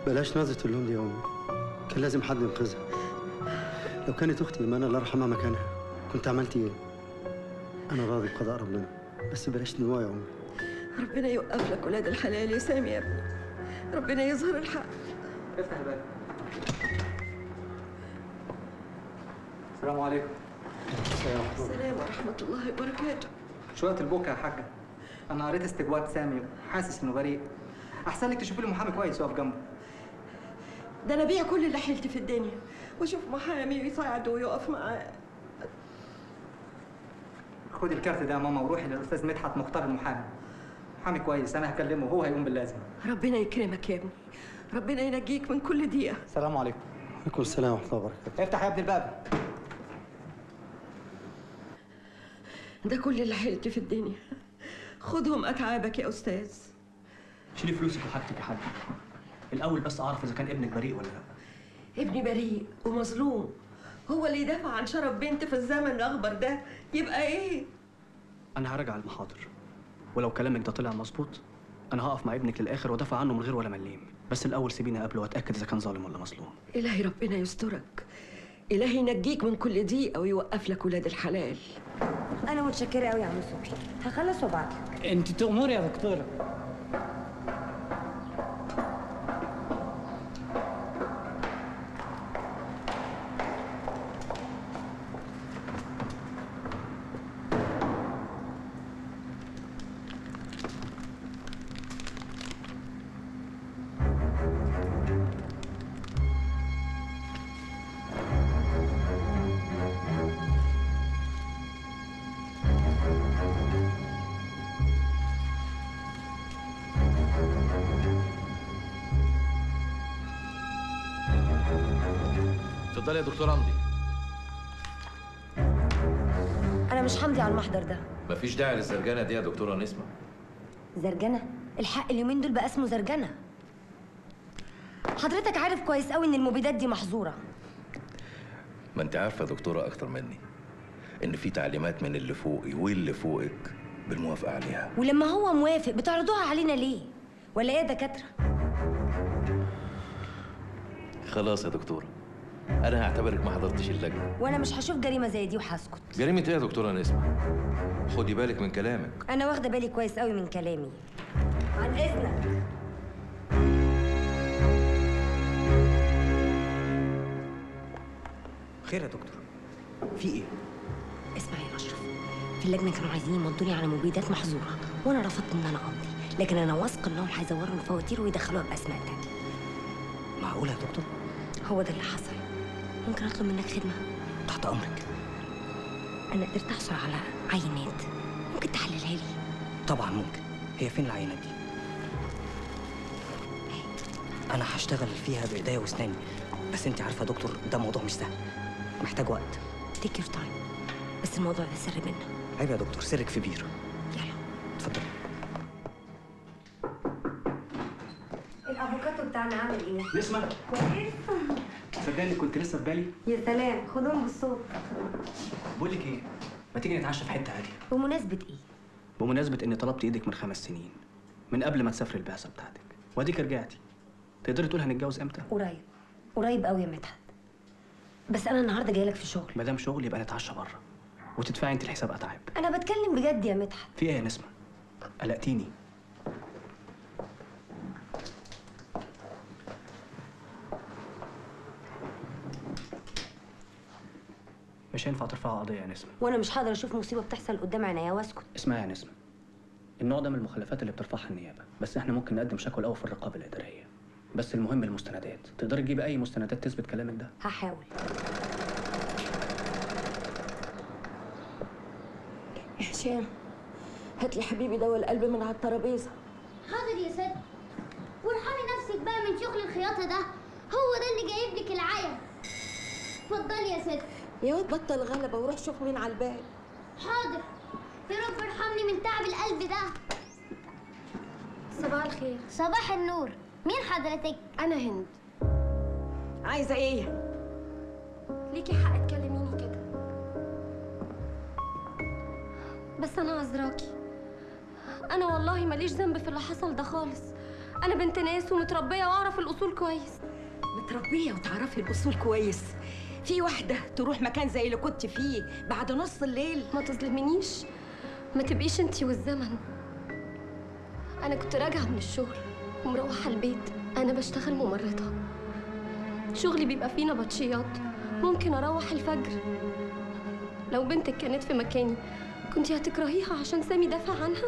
بلاش نظرة اللون دي يا أمي، كان لازم حد ينقذها. لو كانت أختي إيمان الله يرحمها مكانها كنت عملت إيه؟ أنا راضي بقضاء ربنا، بس بلاش دموع يا أمي. ربنا يوقف لك ولاد الحلال يا سامي يا ابني، ربنا يظهر الحق. افتح الباب. السلام عليكم. السلام ورحمة الله وبركاته. شوية البكا يا حاجة، أنا قريت استجواب سامي وحاسس إنه بريء. أحسن لك تشوفي له محامي كويس يقف جنبه. ده أنا أبيع كل اللي حيلتي في الدنيا وأشوف محامي يساعده ويقف معاه. خدي الكارت ده يا ماما وروحي للأستاذ مدحت مختار المحامي. محامي كويس، أنا هكلمه وهو هيقوم باللازم. ربنا يكرمك يا ابني، ربنا ينجيك من كل ضيقة. السلام عليكم. وعليكم السلام ورحمة الله وبركاته. افتح يا ابني الباب. ده كل اللي حيلتي في الدنيا، خدهم أتعابك يا أستاذ. شيلي فلوسك وحاجتك يا حاج. الأول بس أعرف إذا كان ابنك بريء ولا لا. ابني بريء ومظلوم، هو اللي يدافع عن شرف بنت في الزمن الأخضر ده يبقى إيه؟ أنا هراجع المحاضر، ولو كلامك ده طلع مظبوط أنا هقف مع ابنك للآخر وأدافع عنه من غير ولا مليم، بس الأول سيبيني أقابله وأتأكد إذا كان ظالم ولا مظلوم. إلهي ربنا يسترك، إلهي ينجيك من كل ضيقة ويوقف لك ولاد الحلال. أنا متشكرة أوي يا عم صبحي، هخلص وابعتلك. أنت تأمري يا دكتورة. اتفضلي يا دكتور امضي. أنا مش همضي على المحضر ده. مفيش داعي للزرجنه دي يا دكتوره نسمه. زرجنة؟ الحق اليومين دول بقى اسمه زرجنة. حضرتك عارف كويس قوي إن المبيدات دي محظورة. ما انت عارفه يا دكتوره اكتر مني ان في تعليمات من اللي فوقي واللي فوقك بالموافقه عليها. ولما هو موافق بتعرضوها علينا ليه؟ ولا إيه يا دكاترة؟ خلاص يا دكتوره، انا هعتبرك ما حضرتش اللجنه. وأنا مش هشوف جريمة زي دي وهسكت. جريمه ايه يا دكتوره نسمه؟ خدي بالك من كلامك. أنا واخدة بالي كويس قوي من كلامي. عن إذنك. خير يا دكتور، في إيه؟ اسمع يا أشرف، في اللجنة كانوا عايزين يمضوني على مبيدات محظورة وأنا رفضت إن أنا أمضي، لكن أنا واثقة إنهم هيزوروا الفواتير ويدخلوها بأسماء تانية. معقولة يا دكتور؟ هو ده اللي حصل. ممكن أطلب منك خدمة؟ تحت أمرك. أنا قدرت أحصل على عينات، ممكن تحللها لي؟ طبعا ممكن. هي فين العينات دي؟ أنا هشتغل فيها بإيديا وأسناني، بس أنت عارفة يا دكتور ده موضوع مش سهل، محتاج وقت. تيك يور تايم، بس الموضوع ده سر بينا. عيب يا دكتور، سرك في بير. يلا اتفضل. الافوكاتو بتاعنا عامل ايه؟ نسمة كويس؟ صدقني كنت لسه في بالي. يا سلام، خدهم بالصوت. بقول لك إيه؟ ما تيجي نتعشى في حتة هادية؟ بمناسبة ايه؟ بمناسبة إني طلبت إيدك من 5 سنين، من قبل ما تسافري البعثة بتاعتك، وأديك رجعتي. تقدري تقول هنتجوز إمتى؟ قريب، قريب قوي يا مدحت. بس أنا النهارده جاي لك في شغل. ما دام شغل يبقى نتعشى بره، وتدفعي أنت الحساب أتعب. أنا بتكلم بجد يا مدحت. في إيه يا نسمة؟ قلقتيني. مش هينفع ترفعوا قضية يا نسمة. وأنا مش هقدر أشوف مصيبة بتحصل قدام عينيا وأسكت. اسمعي يا نسمة، النوع ده من المخالفات اللي بترفعها النيابة، بس احنا ممكن نقدم شكوى الأول في الرقابة الإدارية. بس المهم المستندات، تقدري تجيبي أي مستندات تثبت كلامك ده؟ هحاول. يا هشام، هات لي حبيبي دواء القلب من على الترابيزة. حاضر يا ست. وارحمي نفسك بقى من شغل الخياطة ده، هو ده اللي جايب لك العيا. اتفضلي يا ست. يا واد بطل غلبة وروح شوف مين على الباب. حاضر. يا رب ارحمني من تعب القلب ده. صباح الخير. صباح النور. مين حضرتك؟ أنا هند. عايزة ايه؟ ليكي حق تكلميني كده، بس أنا عذراكي. أنا والله ماليش ذنب في اللي حصل ده خالص. انا بنت ناس ومتربيه واعرف الاصول كويس. متربيه وتعرفي الاصول كويس؟ في واحده تروح مكان زي اللي كنت فيه بعد نص الليل؟ ما تظلمنيش، ما تبقيش انتي والزمن. انا كنت راجعه من الشغل ومروحه البيت. انا بشتغل ممرضه، شغلي بيبقى فيه نبطشيات، ممكن اروح الفجر. لو بنتك كانت في مكاني كنتي هتكرهيها عشان سامي دافع عنها؟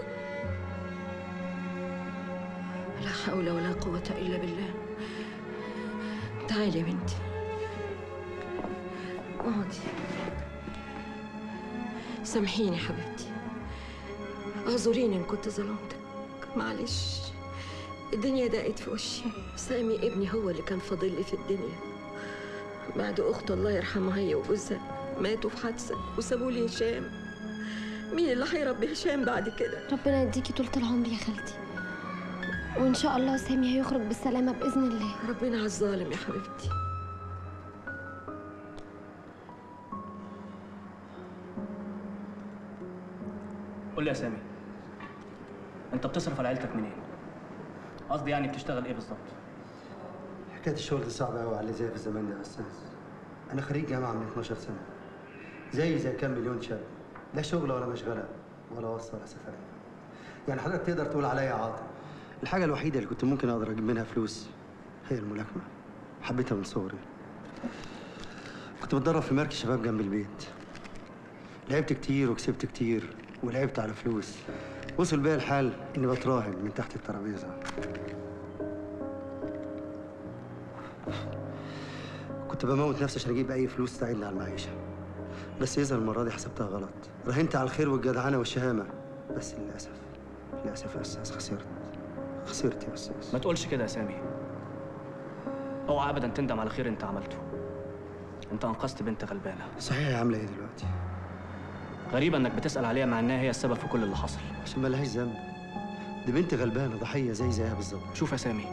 لا حول ولا قوة إلا بالله. تعالي يا بنتي، اقعدي. سامحيني حبيبتي، اعذريني إن كنت ظلمتك، معلش. الدنيا ضاقت في وشي. سامي ابني هو اللي كان فاضل لي في الدنيا بعد أخته الله يرحمها هي وجوزها ماتوا في حادثة وسابوا لي هشام. مين اللي هيربي هشام بعد كده؟ ربنا يديكي طولة العمر يا خالتي، وإن شاء الله سامي هيخرج بالسلامة بإذن الله. ربنا على الظالم يا حبيبتي. قول لي يا سامي، انت بتصرف على عيلتك منين؟ قصدي يعني بتشتغل ايه بالظبط؟ حكايه الشغل دي صعبه قوي على اللي زي في الزمان ده يا استاذ. انا خريج جامعه من 12 سنه، زي كام مليون شاب، لا شغل ولا مشغله ولا وصل ولا سفريه. يعني حضرتك تقدر تقول عليا عاطل. الحاجه الوحيده اللي كنت ممكن اقدر اجيب منها فلوس هي الملاكمه، حبيتها من صغري. كنت بتدرب في مركز شباب جنب البيت، لعبت كتير وكسبت كتير ولعبت على فلوس. وصل بيا الحال اني بتراهن من تحت الترابيزه. كنت بموت نفسي عشان اجيب اي فلوس تساعدني على المعيشه، بس اذا المره دي حسبتها غلط. راهنت على الخير والجدعنه والشهامه، بس للاسف يا استاذ خسرت يا استاذ. ما تقولش كده يا سامي، اوعى ابدا تندم على خير انت عملته. انت انقذت بنت غلبانه. صحيح، هي عامله ايه دلوقتي؟ غريبه انك بتسال عليها مع انها هي السبب في كل اللي حصل. عشان ما لهاش ذنب، دي بنت غلبانه ضحيه زيها بالظبط. شوف يا سامي،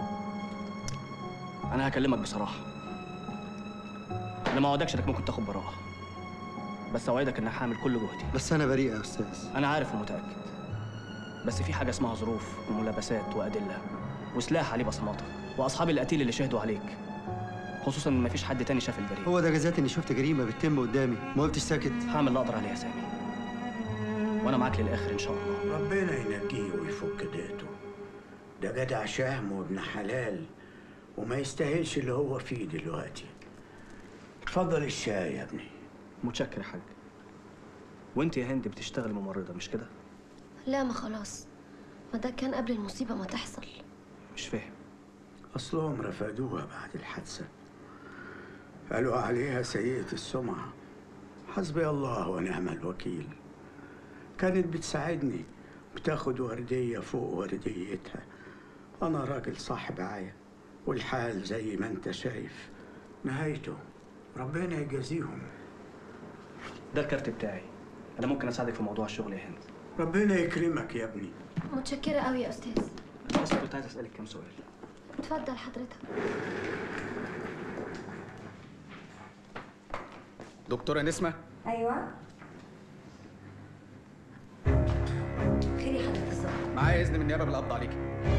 انا هكلمك بصراحه. انا ما اوعدكش انك ممكن تاخد براءه، بس اوعدك انك هعمل كل جهدي. بس انا بريء يا استاذ. انا عارف ومتاكد، بس في حاجه اسمها ظروف وملابسات وادله وسلاح عليه بصماتك واصحاب القتيل اللي شهدوا عليك، خصوصا ان مفيش حد تاني شاف الجريمه. هو ده جزات اني شفت جريمه بتتم قدامي ما وقفتش ساكت؟ هعمل اللي اقدر عليه يا سامي، وانا معاك للاخر ان شاء الله. ربنا ينجيه ويفك دقته. ده جدع شهم وابن حلال وما يستاهلش اللي هو فيه دلوقتي. اتفضل الشاي يا ابني. متشكر يا حاج. وانت يا هند بتشتغلي ممرضه مش كده؟ لا، ما خلاص، ما ده كان قبل المصيبة ما تحصل. مش فاهم. اصلهم رفضوها بعد الحادثه، قالوا عليها سيئه السمعه. حسبي الله ونعم الوكيل. كانت بتساعدني، بتاخد ورديه فوق ورديتها. انا راجل صاحب عايه، والحال زي ما انت شايف نهايته ربنا يجازيهم. ده الكارت بتاعي، انا ممكن اساعدك في موضوع الشغل يا هند. ربنا يكرمك يا ابني. متشكرة قوي يا أستاذ. بس كنت عايز اسالك كام سؤال. اتفضل حضرتك. دكتورة نسمة؟ ايوه. خير يا حضرتك الظابط؟ معايا اذن من النيابه بالقبض عليكي.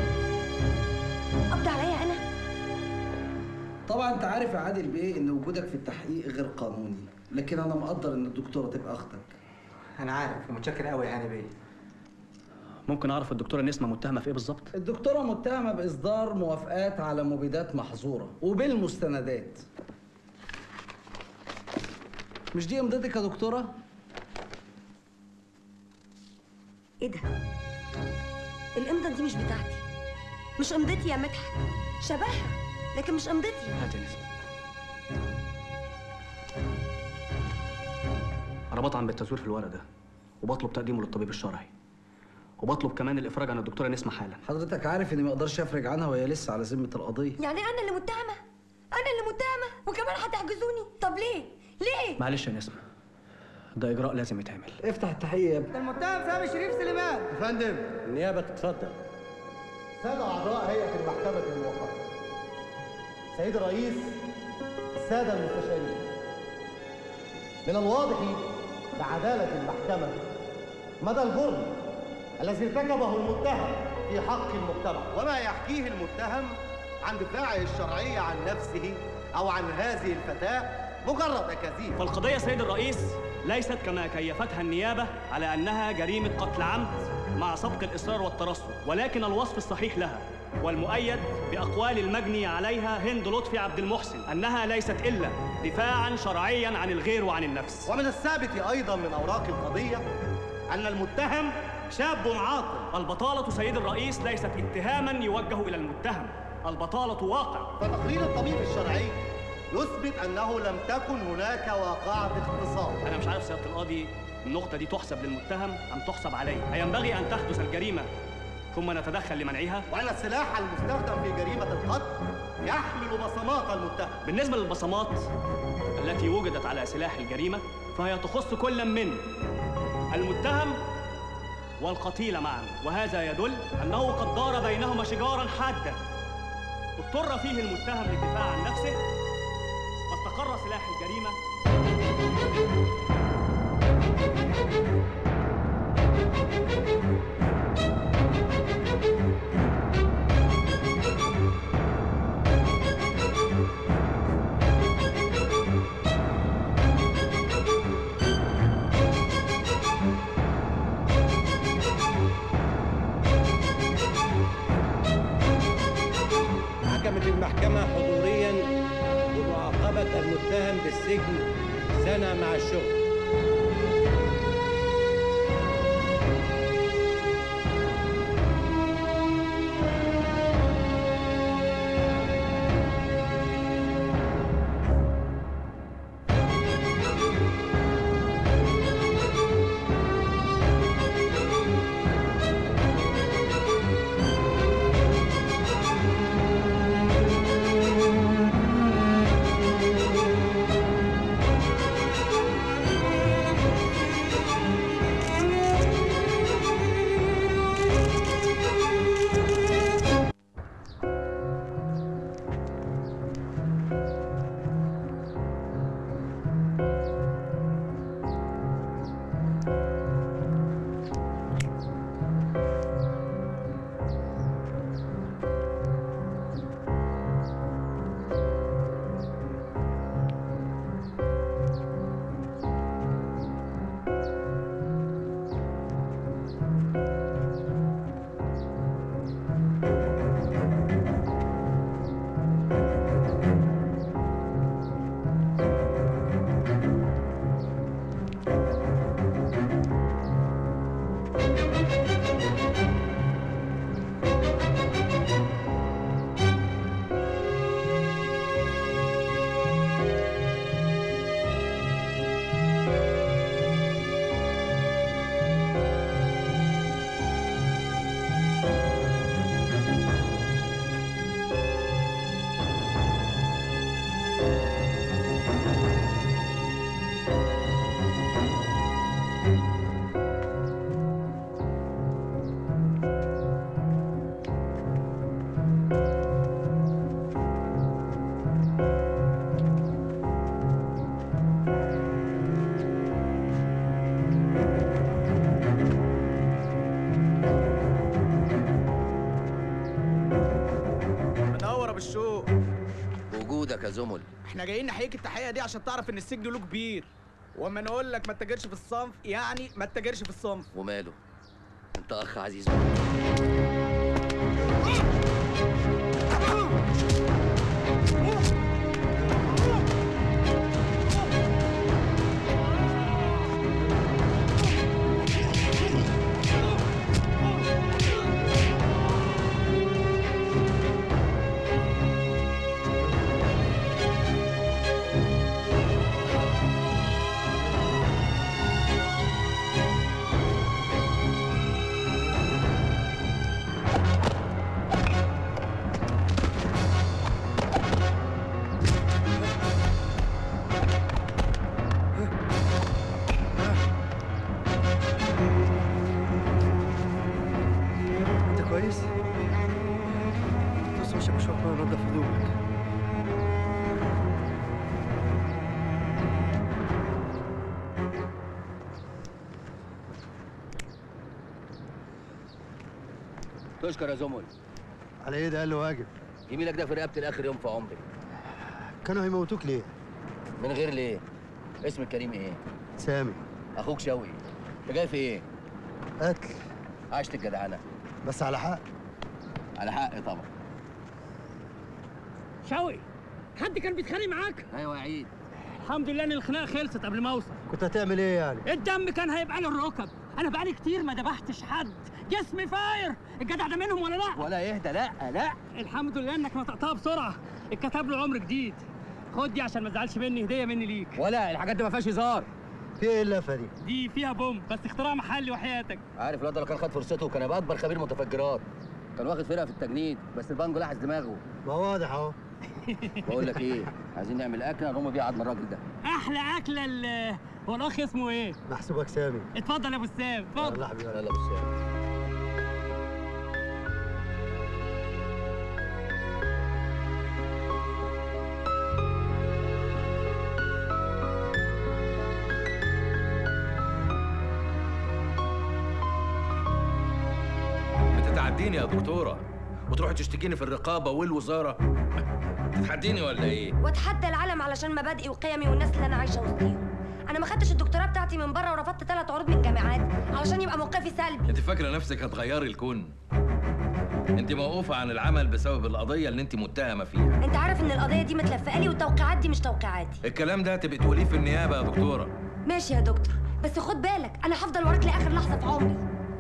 قبض عليا انا؟ طبعا انت عارف يا عادل بيه ان وجودك في التحقيق غير قانوني، لكن انا مقدر ان الدكتوره تبقى اختك. انا عارف ومتشكر قوي يا هاني بيه. ممكن اعرف الدكتوره نسمه متهمه في ايه بالظبط؟ الدكتوره متهمه باصدار موافقات على مبيدات محظوره وبالمستندات. مش دي امضتك يا دكتوره؟ ايه ده؟ الامضه دي مش بتاعتي، مش امضتي يا مدحت. شبهها لكن مش امضتي. هات يا نسمه. انا بطعن بالتزوير في الورق ده وبطلب تقديمه للطبيب الشرعي، وبطلب كمان الافراج عن الدكتوره نسمه حالا. حضرتك عارف اني ما اقدرش افرج عنها وهي لسه على ذمه القضيه. يعني انا اللي متهمه؟ انا اللي متهمه وكمان هتحجزوني؟ طب ليه؟ ليه؟ معلش يا نسمه، ده اجراء لازم يتعمل. افتح التحقيق يا ابني. ده المتهم سامي شريف سليمان. يا فندم النيابه تتفضل. سادة أعضاء هيئة المحكمة الموقتة، سيد الرئيس، السادة المستشارين، من الواضح بعدالة المحكمة مدى الجرم الذي ارتكبه المتهم في حق المجتمع. وما يحكيه المتهم عن دفاعه الشرعي عن نفسه أو عن هذه الفتاة مجرد أكاذيب. فالقضية سيد الرئيس ليست كما كيفتها النيابة على أنها جريمة قتل عمد مع سبق الإصرار والترصد، ولكن الوصف الصحيح لها والمؤيد بأقوال المجني عليها هند لطفي عبد المحسن أنها ليست إلا دفاعاً شرعياً عن الغير وعن النفس. ومن الثابت أيضاً من أوراق القضية أن المتهم شاب عاقل. البطالة سيد الرئيس ليست اتهاماً يوجه إلى المتهم، البطالة واقع. فتقرير الطبيب الشرعي يثبت أنه لم تكن هناك واقعة اغتصاب. أنا مش عارف سيادة القاضي النقطة دي تحسب للمتهم أم تحسب عليه؟ أينبغي أن تحدث الجريمة ثم نتدخل لمنعها؟ وأن السلاح المستخدم في جريمة القتل يحمل بصمات المتهم. بالنسبة للبصمات التي وجدت على سلاح الجريمة فهي تخص كل من المتهم والقتيل معا، وهذا يدل أنه قد دار بينهما شجارا حادا اضطر فيه المتهم للدفاع عن نفسه فاستقر سلاح الجريمة. حكمت المحكمة حضورياً بمعاقبة المتهم بالسجن سنة مع الشغل. يا زمل. احنا جايين نحييك التحيه دي عشان تعرف ان السجن له كبير، واما نقول لك ما تتاجرش في الصنف يعني ما تتاجرش في الصنف. وماله؟ انت اخ عزيز. تشكر يا زمل. على ايه ده؟ قال له واجب. يميلك ده في رقبتي لاخر يوم في عمري. كانوا هيموتوك ليه؟ من غير ليه؟ اسم الكريم ايه؟ سامي. اخوك شوقي. انت جاي في ايه؟ قتل. عشت الجدعنه. بس على حق. على حق طبعا. شوقي، حد كان بيتخانق معاك؟ ايوه يا عيد. الحمد لله ان الخناقه خلصت قبل ما اوصل. كنت هتعمل ايه يعني؟ الدم كان هيبقى له الركب. انا بقالي كتير ما ذبحتش حد، جسمي فاير. الجدع ده منهم ولا لا؟ ولا يهدى. لا لا. الحمد لله انك نطقتها بسرعه. اتكتب له عمر جديد. خد دي عشان ما تزعلش مني، هديه مني ليك. ولا الحاجات دي ما فيهاش هزار. في ايه اللفه دي؟ دي فيها بوم بس اختراع محلي وحياتك. عارف الواد ده لو كان خد فرصته كان هيبقى اكبر خبير متفجرات. كان واخد فرقه في التجنيد بس البانجو لحس دماغه. ما هو واضح اهو. بقول لك ايه، عايزين نعمل اكله نقوم بيها عظم الراجل ده. احلى اكله. هو الاخ اسمه ايه؟ محسوبك سامي. اتفضل يا ابو السام، اتفضل. يلا حبيبي. يلا ابو السام. بتتعديني يا دكتوره وتروحي تشتكيني في الرقابه والوزاره. تتحديني ولا ايه؟ واتحدى العالم علشان مبادئي وقيمي والناس اللي انا عايشه وسطيهم. انا ما خدتش الدكتوراه بتاعتي من بره ورفضت 3 عروض من جامعات علشان يبقى موقفي سلبي. انت فاكره نفسك هتغيري الكون؟ انت موقوفه عن العمل بسبب القضيه اللي انت متهمه فيها. انت عارف ان القضيه دي متلفقه لي والتوقيعات دي مش توقيعاتي. الكلام ده هتبقي تقوليه في النيابه يا دكتوره. ماشي يا دكتور، بس خد بالك انا هفضل وراك لاخر لحظه في عمري.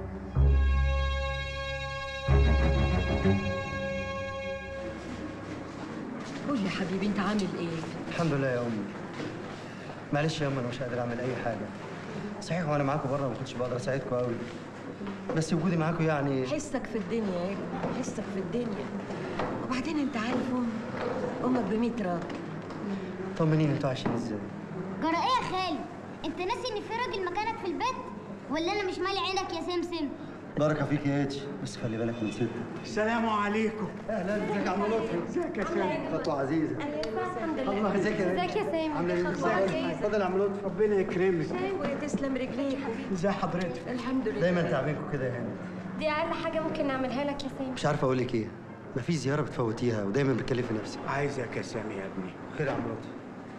قول لي حبيبي انت عامل ايه؟ الحمد لله يا امي. معلش يا امي انا مش قادر اعمل اي حاجه. صحيح وانا معاكم بره ما كنتش بقدر اساعدكم قوي. بس وجودي معاكم يعني حسك في الدنيا يا ابني، حسك في الدنيا. وبعدين انت عارف امك ب100 راجل. طمنيني انتوا عايشين ازاي؟ جرى ايه يا خالد؟ انت ناسي ان في راجل مكانك في البيت؟ ولا انا مش مالي عينك يا سمسم؟ بركه فيك يا اتش، بس خلي بالك من ستك. السلام عليكم. اهلا، ازيك يا عم لطفي؟ ازيك يا سامي؟ خطوه عزيزه. الحمد لله. الله ازيك يا ازيك يا سامي؟ عامله ايه؟ اتفضل يا عم لطفي. ربنا يكرمك. وتسلم رجليك. ازي حضرتك؟ الحمد لله. دايما تعبينكم كده يا هاني. دي اقل حاجه ممكن نعملها لك يا سامي. مش عارف اقول لك ايه. مفيش زياره بتفوتيها ودايما بتكلفي نفسك. عايزك يا سامي يا ابني. خير يا عم لطفي.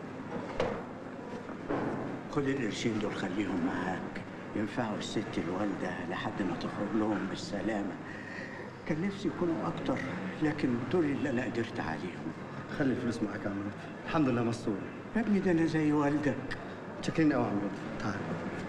خد القرشين دول خليهم معاك، ينفعوا الست الوالده لحد ما تخرج لهم بالسلامه. كان نفسي يكونوا اكتر لكن دول اللي انا قدرت عليهم. خلي الفلوس معاك يا عم لطفي، الحمد لله مستور. يا ابني ده انا زي والدك. شاكرين قوي يا عم لطفي. تعال.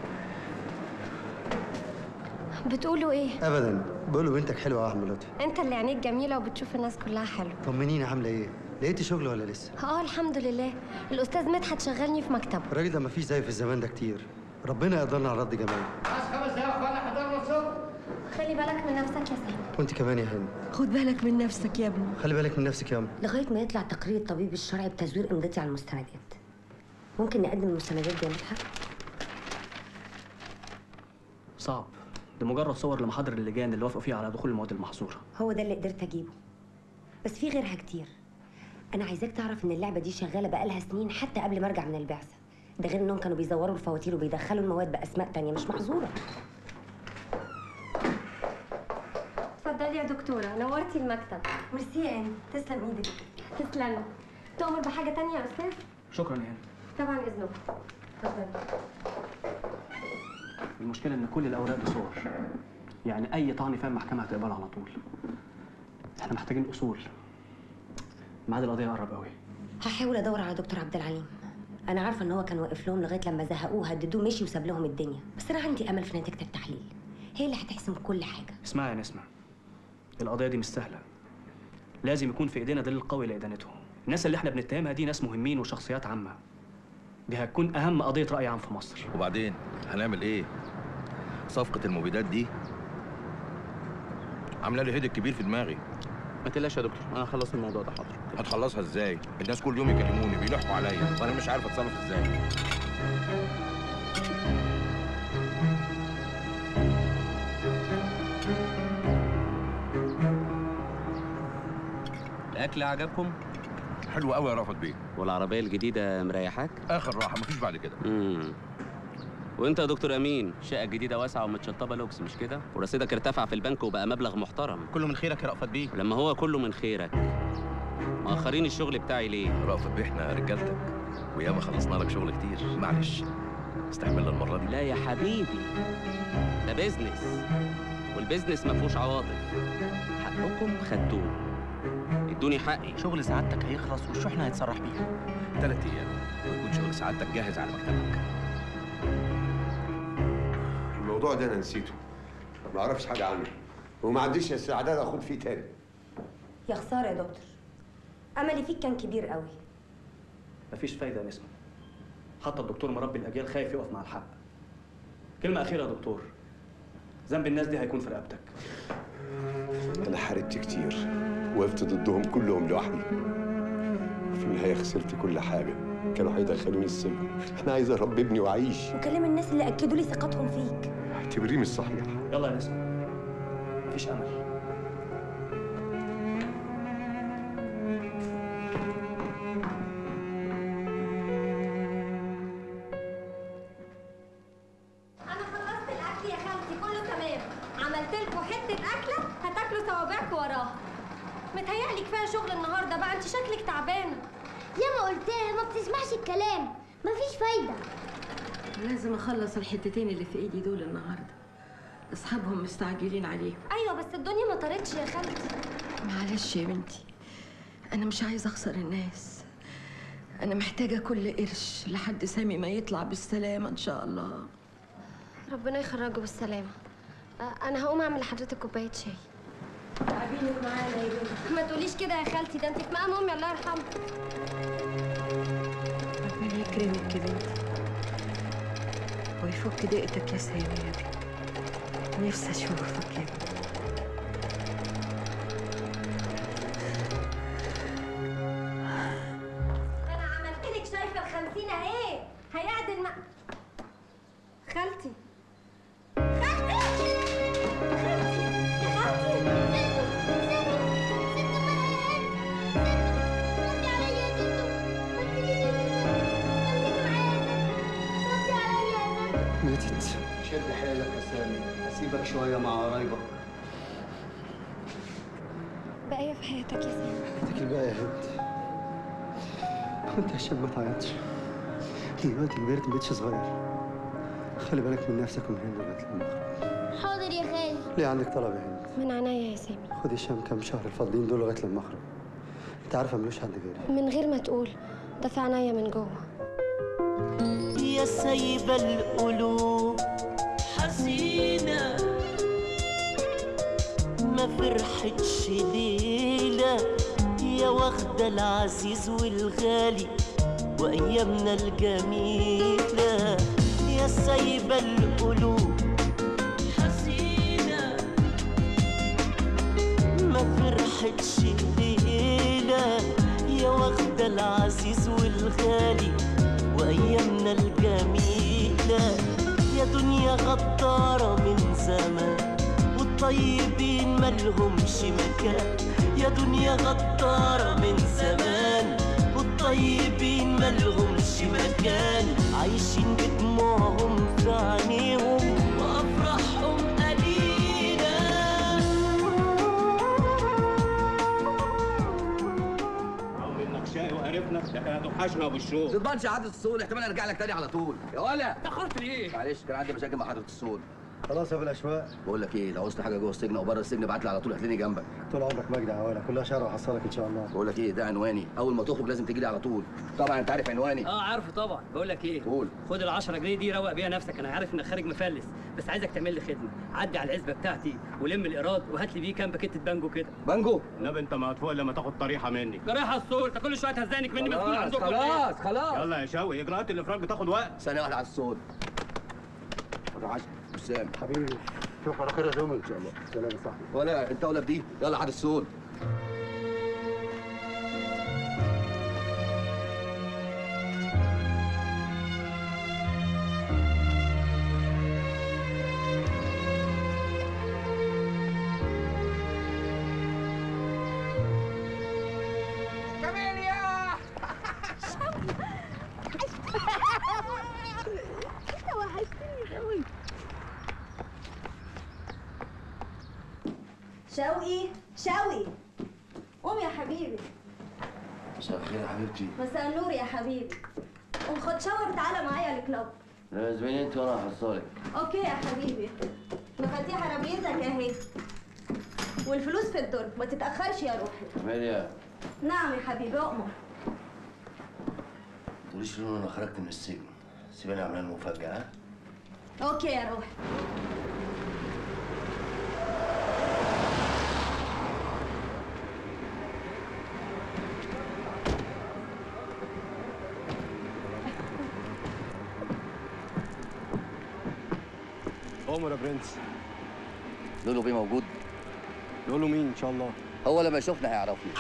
بتقولوا ايه؟ ابدا، بقولوا بنتك حلوه يا عم لطفي. انت اللي عينيك جميله وبتشوف الناس كلها حلوه. طمنيني عامله ايه؟ لقيتي شغل ولا لسه؟ الحمد لله. الاستاذ مدحت شغلني في مكتبه. الراجل ده مفيش زيه في الزمان ده كتير. ربنا يقدرنا على رد جمال. بس 5 دقايق يا اخوانا حضرنا الصبح. خلي بالك من نفسك يا سامي. وانت كمان يا هاني. خد بالك من نفسك يا ابني. خلي بالك من نفسك يا ام. لغايه ما يطلع تقرير الطبيب الشرعي بتزوير امضتي على المستندات. ممكن نقدم المستندات دي يا مدحت؟ صعب. ده مجرد صور لمحاضر اللجان اللي وافقوا فيها على دخول المواد المحظوره. هو ده اللي قدرت اجيبه. بس في غيرها كتير. انا عايزاك تعرف ان اللعبه دي شغاله بقالها سنين حتى قبل ما ارجع من البعثه. ده غير انهم كانوا بيزوروا الفواتير وبيدخلوا المواد باسماء تانية مش محظوره. اتفضلي يا دكتوره، نورتي المكتب. ميرسي يا هاني، تسلم ايدك. تسلمي. تؤمر بحاجه تانية يا استاذ؟ شكرا يا هاني. طبعا اذنك. اتفضلي. المشكله ان كل الاوراق دي صور. يعني اي طعن فيها المحكمه هتقبلها على طول. احنا محتاجين اصول. ميعاد القضيه قرب قوي. هحاول ادور على دكتور عبد العليم. انا عارفه ان هو كان واقف لهم لغايه لما زهقوه هددوه مشي وساب لهم الدنيا، بس انا عندي امل في نتيجه التحليل. هي اللي هتحسم كل حاجه. اسمعي يا نسمة، القضيه دي مش سهله. لازم يكون في ايدينا دليل قوي لادانتهم. الناس اللي احنا بنتهمها دي ناس مهمين وشخصيات عامه. دي هتكون اهم قضيه راي عام في مصر. وبعدين هنعمل ايه؟ صفقه المبيدات دي عامله لي هيدك كبير في دماغي. ما تقلقش يا دكتور، انا هخلص الموضوع ده حاضر. هتخلصها ازاي؟ الناس كل يوم يكلموني بيلحوا عليا وانا مش عارف اتصرف ازاي. الاكل عجبكم؟ حلو قوي يا رافت بيه. والعربيه الجديده مريحاك؟ اخر راحه مفيش بعد كده. وانت يا دكتور امين، شقه جديده واسعه ومتشطبه لوكس مش كده؟ ورصيدك ارتفع في البنك وبقى مبلغ محترم. كله من خيرك يا رأفت بيه. لما هو كله من خيرك، مأخرين الشغل بتاعي ليه؟ رأفت بيه احنا رجالتك وياما خلصنا لك شغل كتير، معلش استحملنا المره دي. لا يا حبيبي، ده بيزنس، والبيزنس ما فيهوش عواطف. حقكم خدتوه، ادوني حقي. شغل سعادتك هيخلص والشحنه هيتصرح بيها 3 ايام ويكون شغل سعادتك جاهز على مكتبك. الموضوع ده انا نسيته، ما اعرفش حاجه عنه وما عنديش استعداد اخد فيه تاني. يا خساره يا دكتور، املي فيك كان كبير قوي. مفيش فايده يا نسمه، حتى الدكتور مربي الاجيال خايف يقف مع الحق. كلمه اخيره يا دكتور، ذنب الناس دي هيكون في رقبتك. انا حاربت كتير، وقفت ضدهم كلهم لوحدي، في النهايه خسرت كل حاجه، كانوا هيدخلوني السجن. انا عايز اربي ابني واعيش. وكلم الناس اللي اكدوا لي ثقتهم فيك. اعتبريه مش صحيح. يلا يا نسمه، مفيش امل. انا خلصت الاكل يا خالتي، كله تمام. عملت لكم حته اكله هتاكلوا صوابعكم وراها. متهيألي كفايه شغل النهارده بقى، انت شكلك تعبانه. ياما قلتلها ما بتسمعش الكلام، مفيش فايده. لازم اخلص الحتتين اللي في ايدي دول النهارده، اصحابهم مستعجلين عليهم. ايوه بس الدنيا ما طارتش يا خالتي. معلش يا بنتي، انا مش عايزه اخسر الناس. انا محتاجه كل قرش لحد سامي ما يطلع بالسلامه ان شاء الله. ربنا يخرجه بالسلامه. انا هقوم اعمل لحضرتك كوبايه شاي. تعبينك معانا يا بنتي. ما تقوليش كده يا خالتي، ده انت في مقام امي الله يرحمها. ربنا يكرمك يا بنتي ويفك ضيقتك يا سامي يا بنتي. نفسي اشوفك يا بنتي. انا عملت لك شايفه ال50 اهي، هيعدل خالتي. ماتت. شد حيلك يا سامي، هسيبك شويه مع قرايبك. بقية في حياتك يا سامي. حياتك الباقيه يا هند. وانت يا هشام ما تعيطش، دلوقتي كبرت مبقتش صغير. خلي بالك من نفسك ومن هند لغايه المخرج. حاضر يا خالي. ليه عندك طلب يا هند؟ من عناية يا سامي. خدي هشام كام شهر الفاضلين دول لغايه لما اخرج. انت عارفه ملوش حد غيري. من غير ما تقول، ده في عناية من جوه. يا سايبة القلوب حزينة، ما فرحتش ليلة، يا واخدة العزيز والغالي وأيامنا الجميلة. يا سايبة القلوب حزينة، ما فرحتش ليلة، يا واخدة العزيز والغالي وأيامنا الجميلة. يا دنيا غدارة من زمان والطيبين ملهمش مكان. يا دنيا غدارة من زمان والطيبين ملهمش مكان. عايشين بدموعهم في عينيهم وأفراحهم قليلة. شاي وقرفنا، ده كانت هتوحشنا ابو الشوق. تضمنش يا حضرة الصول، احتمال ارجع لك تاني على طول. يا ولا اتاخرت ليه؟ معلش كان عندي مشاكل مع حضرة الصول. خلاص يا ابو الاشواق. بقول لك ايه، لو عوزت حاجه جوه السجن او بره السجن ابعت لي على طول، هتلاقيني جنبك. طول عمرك مجدي عوالة، كلها شهر وحصلك ان شاء الله. بقول لك ايه، ده عنواني، اول ما تخرج لازم تجي لي على طول. طبعا انت عارف عنواني. عارفه طبعا. بقول لك ايه، قول. خد ال10 جنيه دي روق بيها نفسك. انا عارف انك خارج مفلس، بس عايزك تعمل لي خدمه. عدي على العزبه بتاعتي ولم الايراد وهات لي بيه كام باكيته بانجو كده. بانجو؟ نبي انت ما هتفوق لما تاخد طريحه مني. طريحه الصور، انت كل شويه تهزقني مني مسؤول عندكم. خلاص يلا يا شوقي، اجراءات الافراج بتاخد وقت. ثانيه واحده على الصول. عشان وسام حبيبي، شوف على خير يا زومل ان شاء الله. سلام يا صاحبي. ولا انت ولا بدي، يلا حد الصول. انت وحشتني شوقي شوقي قوم يا حبيبي. مساء الخير يا حبيبتي. مساء النور يا حبيبي. قوم خد شاور وتعالى معايا الكلاب. لازمين انت وانا هحصلك. اوكي يا حبيبي. مفاتيح عربيتك اهي والفلوس في الدرج، ما تتاخرش يا روحي. ماليا. نعم يا حبيبي اؤمر. ما تقوليش لون انا خرجت من السجن، سيبيني اعمل لها مفاجأة. ها؟ اوكي يا روحي. عمر يا برنس. لولو بيه موجود؟ لولو مين ان شاء الله؟ هو لما يشوفنا هيعرفني.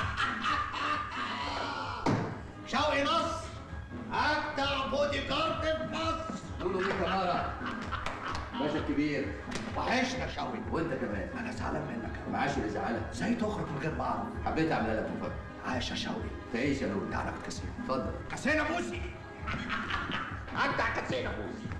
شوقي نصر اجدع بودي جارد في مصر. لولو بيه كمارة باشا الكبير. وحشنا شوقي. وانت كمان. انا زعلان منك. معاش اللي زعلك. ازاي تخرج من غير ما اعرف؟ حبيت اعمل لك مفاجأة. عايش يا شوقي. تعيش يا لولو. تعالى في الكاسينو. اتفضل. كاسينو بوسي. اجدع كاسينو بوسي.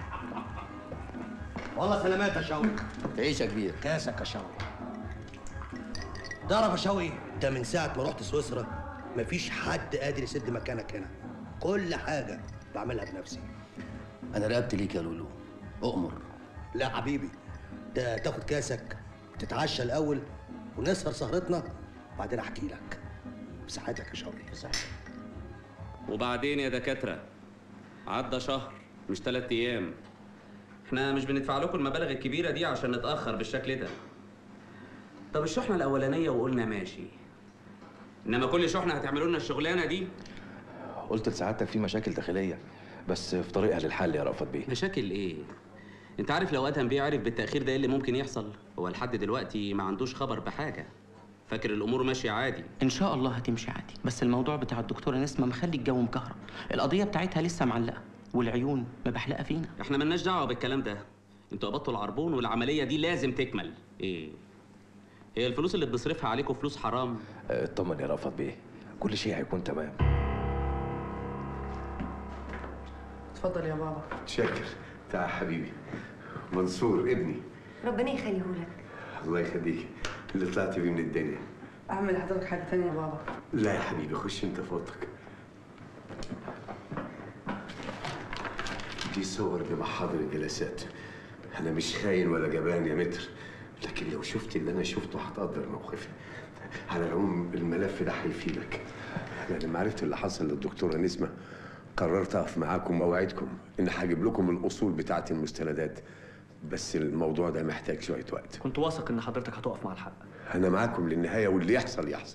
والله سلامات يا شوقي. تعيش يا كبير. كاسك يا شوقي. تعرف يا شوقي انت من ساعه ما رحت سويسرا مفيش حد قادر يسد مكانك هنا. كل حاجه بعملها بنفسي. انا رقبت ليك يا لولو. اؤمر. لا حبيبي، ده تاخد كاسك تتعشى الاول ونسهر سهرتنا وبعدين احكي لك. بصحتك يا شوقي. بصحتك. وبعدين يا دكاتره عدى شهر مش 3 ايام. احنا مش بندفع لكم المبالغ الكبيره دي عشان نتاخر بالشكل ده. طب الشحنه الاولانيه وقلنا ماشي، انما كل شحنه هتعملوا لنا الشغلانه دي؟ قلت لسعادتك في مشاكل داخليه بس في طريقها للحل يا رأفت بيه. مشاكل ايه؟ انت عارف لو ادهم بيه عرف بالتاخير ده ايه اللي ممكن يحصل؟ هو لحد دلوقتي ما عندوش خبر بحاجه، فاكر الامور ماشيه عادي. ان شاء الله هتمشي عادي، بس الموضوع بتاع الدكتوره نسمه مخلي الجو مكهرب. القضيه بتاعتها لسه معلقه والعيون مبحلقه فينا. احنا ملناش دعوه بالكلام ده، انتوا قبضتوا العربون والعمليه دي لازم تكمل. ايه هي الفلوس اللي بنصرفها عليكم فلوس حرام؟ اطمن يا رأفت بيه، كل شيء هيكون تمام. اتفضل يا بابا. شاكر. تعال حبيبي. منصور ابني. ربنا يخليهولك. الله يخليك. اللي طلعت بيه من الدنيا. اعمل لحضرتك حاجه تانية يا بابا. لا يا حبيبي، خش انت في اوضتك. دي صور لمحاضر الجلسات. انا مش خاين ولا جبان يا متر، لكن لو شفت اللي انا شفته هتقدر موقفي. على العموم الملف ده هيفيدك. انا لما عرفت اللي حصل للدكتوره نسمه قررت اقف معاكم واوعدكم ان هجيب لكم الاصول بتاعه المستندات، بس الموضوع ده محتاج شويه وقت. كنت واثق ان حضرتك هتقف مع الحق. انا معاكم للنهايه واللي يحصل يحصل.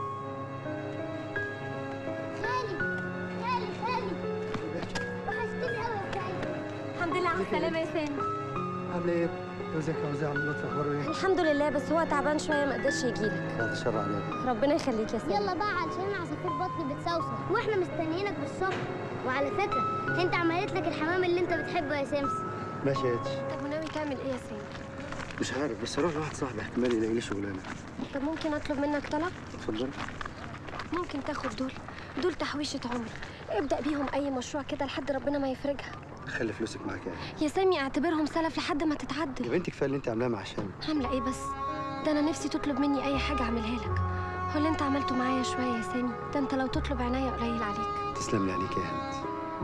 خالي وحشتني قوي يا خالي. الحمد لله على السلامه يا سامي. عامل ايه؟ ازيك يا وزير عم لطفي، اخباره ايه؟ الحمد لله، بس هو تعبان شويه ما قدرش يجيلك. بعد الشر عليك. ربنا يخليك يا سامي. يلا بقى علشان عصافير بطني بتصوصو واحنا مستنيينك بالصبح. وعلى فكره انت عملت لك الحمام اللي انت بتحبه يا سمسم. ماشي يا اتش. طب وناوي تعمل ايه يا سامي؟ مش عارف، بس اروح لواحد صاحبي احتمال يلاقي لي شغلانه. طب ممكن اطلب منك طلب؟ اتفضل. ممكن تاخد دول تحويشه عمر، ابدا بيهم اي مشروع كده لحد ربنا ما يفرجها. خلي فلوسك معاك يعني. يا سامي اعتبرهم سلف لحد ما تتعدل. يا بنتي كفايه اللي انت عاملاه مع هشام. عامله ايه بس؟ ده انا نفسي تطلب مني اي حاجه اعملها لك. هو اللي انت عملته معايا شويه يا سامي، ده انت لو تطلب عناية قليل عليك. تسلم لي عليك يا هند.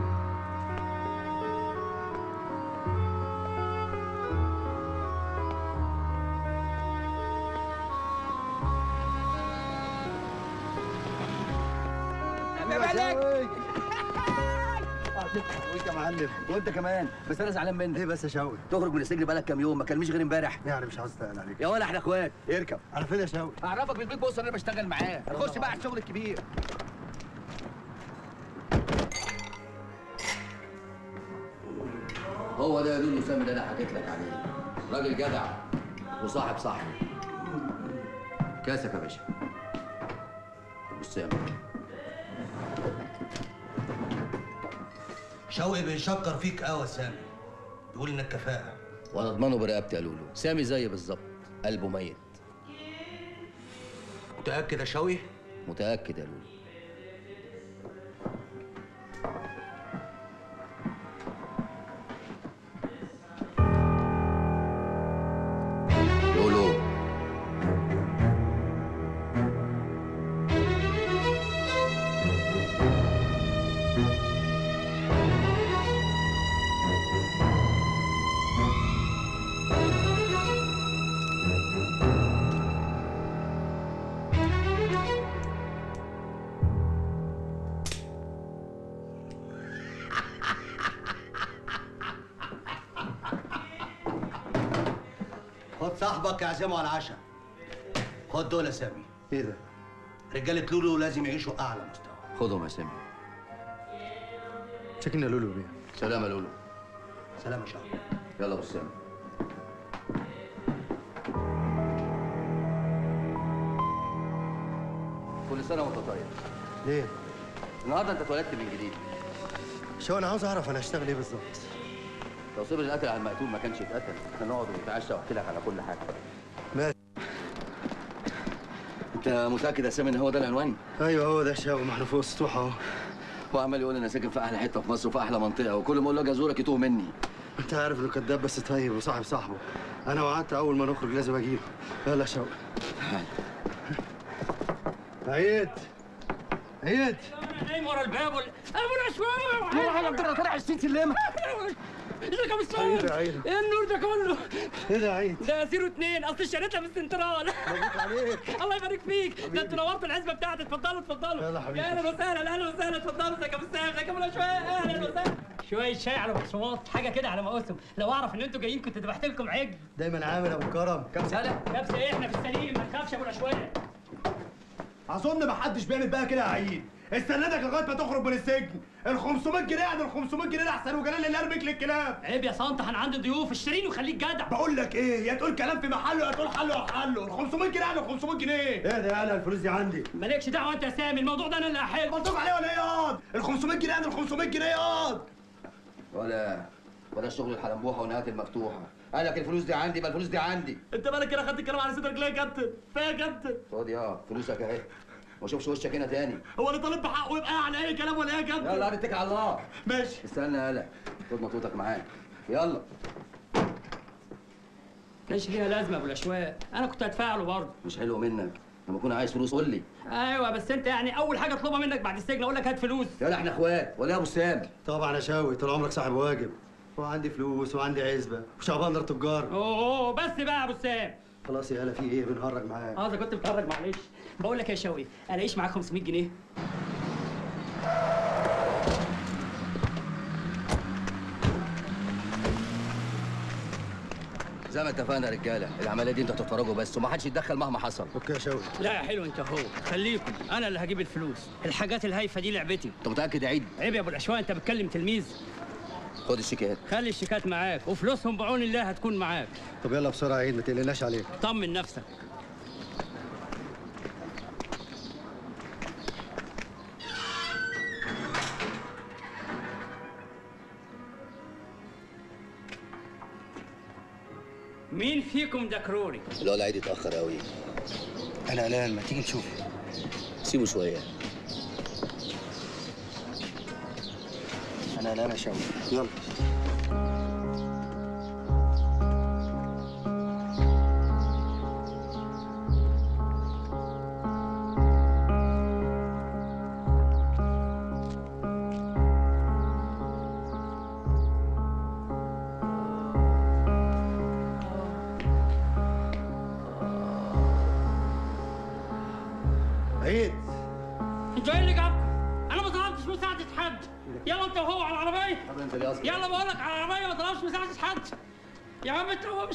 وانت يا معلم وانت كمان، بس انا زعلان منك. ايه بس يا شوقي؟ تخرج من السجن بقالك كام يوم، ما كلمنيش غير امبارح. يعني مش عاوز اتقل عليك يا ولا احنا اخوات. اركب. على فين يا شوقي؟ اعرفك من البيت، بص انا بشتغل معاه. خش بقى على الشغل الكبير. هو ده يا دول سامي اللي انا حكيت لك عليه، راجل جدع وصاحب صاحبي. كاسك يا باشا. بص يا باشا، شوقي بيشكر فيك قوي يا سامي، بيقول انك كفاءة. وانا اضمنه برقبتي يا لولو. سامي زي بالظبط، قلبه ميت. متأكد يا شوقي؟ متأكد يا لولو. لولو صاحبك يعزمه على العشاء. خد دول يا سامي. ايه ده؟ رجاله لولو لازم يعيشوا اعلى مستوى. خدهم يا سامي. شكلنا لولو بيه. سلام يا لولو. سلام يا شهر. يلا ابو سامي. كل سنه وانت طيب. ليه؟ النهارده انت اتولدت من جديد. شو انا عاوز اعرف انا هشتغل ايه بالظبط. لو صبر القتل على المقتول ما كانش اتقتل، احنا نقعد ونتعشى واحكي لك على كل حاجه. ماشي. انت متاكد يا سامي ان هو ده العنوان؟ ايوه هو ده شاو، ما احنا فوق السطوح اهو. هو عمال يقول انا ساكن في احلى حته في مصر وفي احلى منطقه، وكل ما اقول له اجي ازورك يتوه مني. انت عارف انه كداب بس طيب وصاحب صاحبه. انا وعدت اول ما نخرج لازم اجيله. يلا يا شاو. عيد عيد. نايم ورا الباب ابو الاشواق. مرة واحدة طلع 20 سلمة. ازيك يا مستر؟ ايه ده عيد؟ ايه النور ده كله؟ ايه ده عيد؟ ده 02 اصل اشتريتها في السنترال. مبروك عليك. الله يبارك فيك، ده انتوا نورتوا العزبه بتاعتي. اتفضلوا اتفضلوا. يلا حبيبي. اهلا وسهلا اهلا وسهلا. اتفضلوا. ازيك يا مستر؟ ازيك يا ابو الاشواق؟ اهلا وسهلا. شويه شاي على بقسماط، حاجه كده على مقاسم. لو اعرف ان انتوا جايين كنت ذبحت لكم عجل. دايما عامل ابو كرم. كبسه كبسه ايه؟ احنا في السليم، ما تخافش يا ابو الاشواق. اظن ما حدش بيعمل بقى كده يا عيد. استنادك لغايه ما تخرج من السجن. ال 500 جنيه يعني ال 500 جنيه احسن وجلال اللي ارميك للكلاب. عيب يا صنطه، انا عندي ضيوف. اشتريني وخليك جدع. بقول لك ايه، يا تقول كلام في محله يا تقول حله وحله. ال 500 جنيه يعني ال 500 جنيه. ايه ده؟ انا الفلوس دي عندي. مالكش دعوه انت يا سامي، الموضوع ده انا اللي هحل. مبروك عليه ولا ايه ياض؟ ال 500 جنيه يعني ال 500 جنيه ياض. ولا الشغل الحلنبوحه والنهايات المفتوحه. قال لك الفلوس دي عندي، يبقى الفلوس دي عندي. انت مالك كده خدت الكلام على صدرك ليه يا كابتن؟ فيا يا كابتن. خد فلوسك اهي. ما اشوفش وشك هنا تاني. هو انا طالب بحقه يبقى على اي كلام ولا ايه يا كابتن؟ يلا اتكل على الله. ماشي. استنى يالا، خد مطوتك معاك. يلا. كانش ليها لازمه يا ابو الاشواق، انا كنت هدفع له برضه. مش حلو منك، لما اكون عايز فلوس قول لي. ايوه بس انت يعني اول حاجه اطلبها منك بعد السجن اقول لك هات فلوس. يلا احنا اخوات ولا يا ابو سام؟ طبعا يا شاوي، طول عمرك صاحب واجب. وعندي فلوس وعندي عزبه وشعبان دار تجار. اوه بس بقى يا ابو سام. خلاص يا هلا، في ايه؟ بنهرج معاك. اذا كنت بتهرج معلش. بقول لك يا شوقي، الاقيش معاك 500 جنيه؟ زي ما اتفقنا يا رجاله، العمليه دي انتوا هتتفرجوا بس ومحدش يتدخل مهما حصل. اوكي يا شوقي. لا يا حلو انت هو، خليكم انا اللي هجيب الفلوس. الحاجات الهايفه دي لعبتي. انت متاكد يا عيد؟ عيب يا ابو الاشواق، انت بتكلم تلميذ. خد الشيكات. خلي الشيكات معاك وفلوسهم بعون الله هتكون معاك. طب يلا بسرعه يا عيد، ما تقلقناش عليك. طمن نفسك. مين فيكم ذكروني؟ لا العيد اتاخر قوي. انا قلقان، ما تيجي نشوف. سيبه شويه. انا قلقان يا شوقي. يلا. عيد. انتوا ايه اللي جابكم؟ انا ما طلبتش مساعدة حد. يلا انت وهو على العربية. طب انت ليه اصلا؟ يلا بقول لك على العربية، ما طلبتش مساعدة حد. يا عم انت هو مش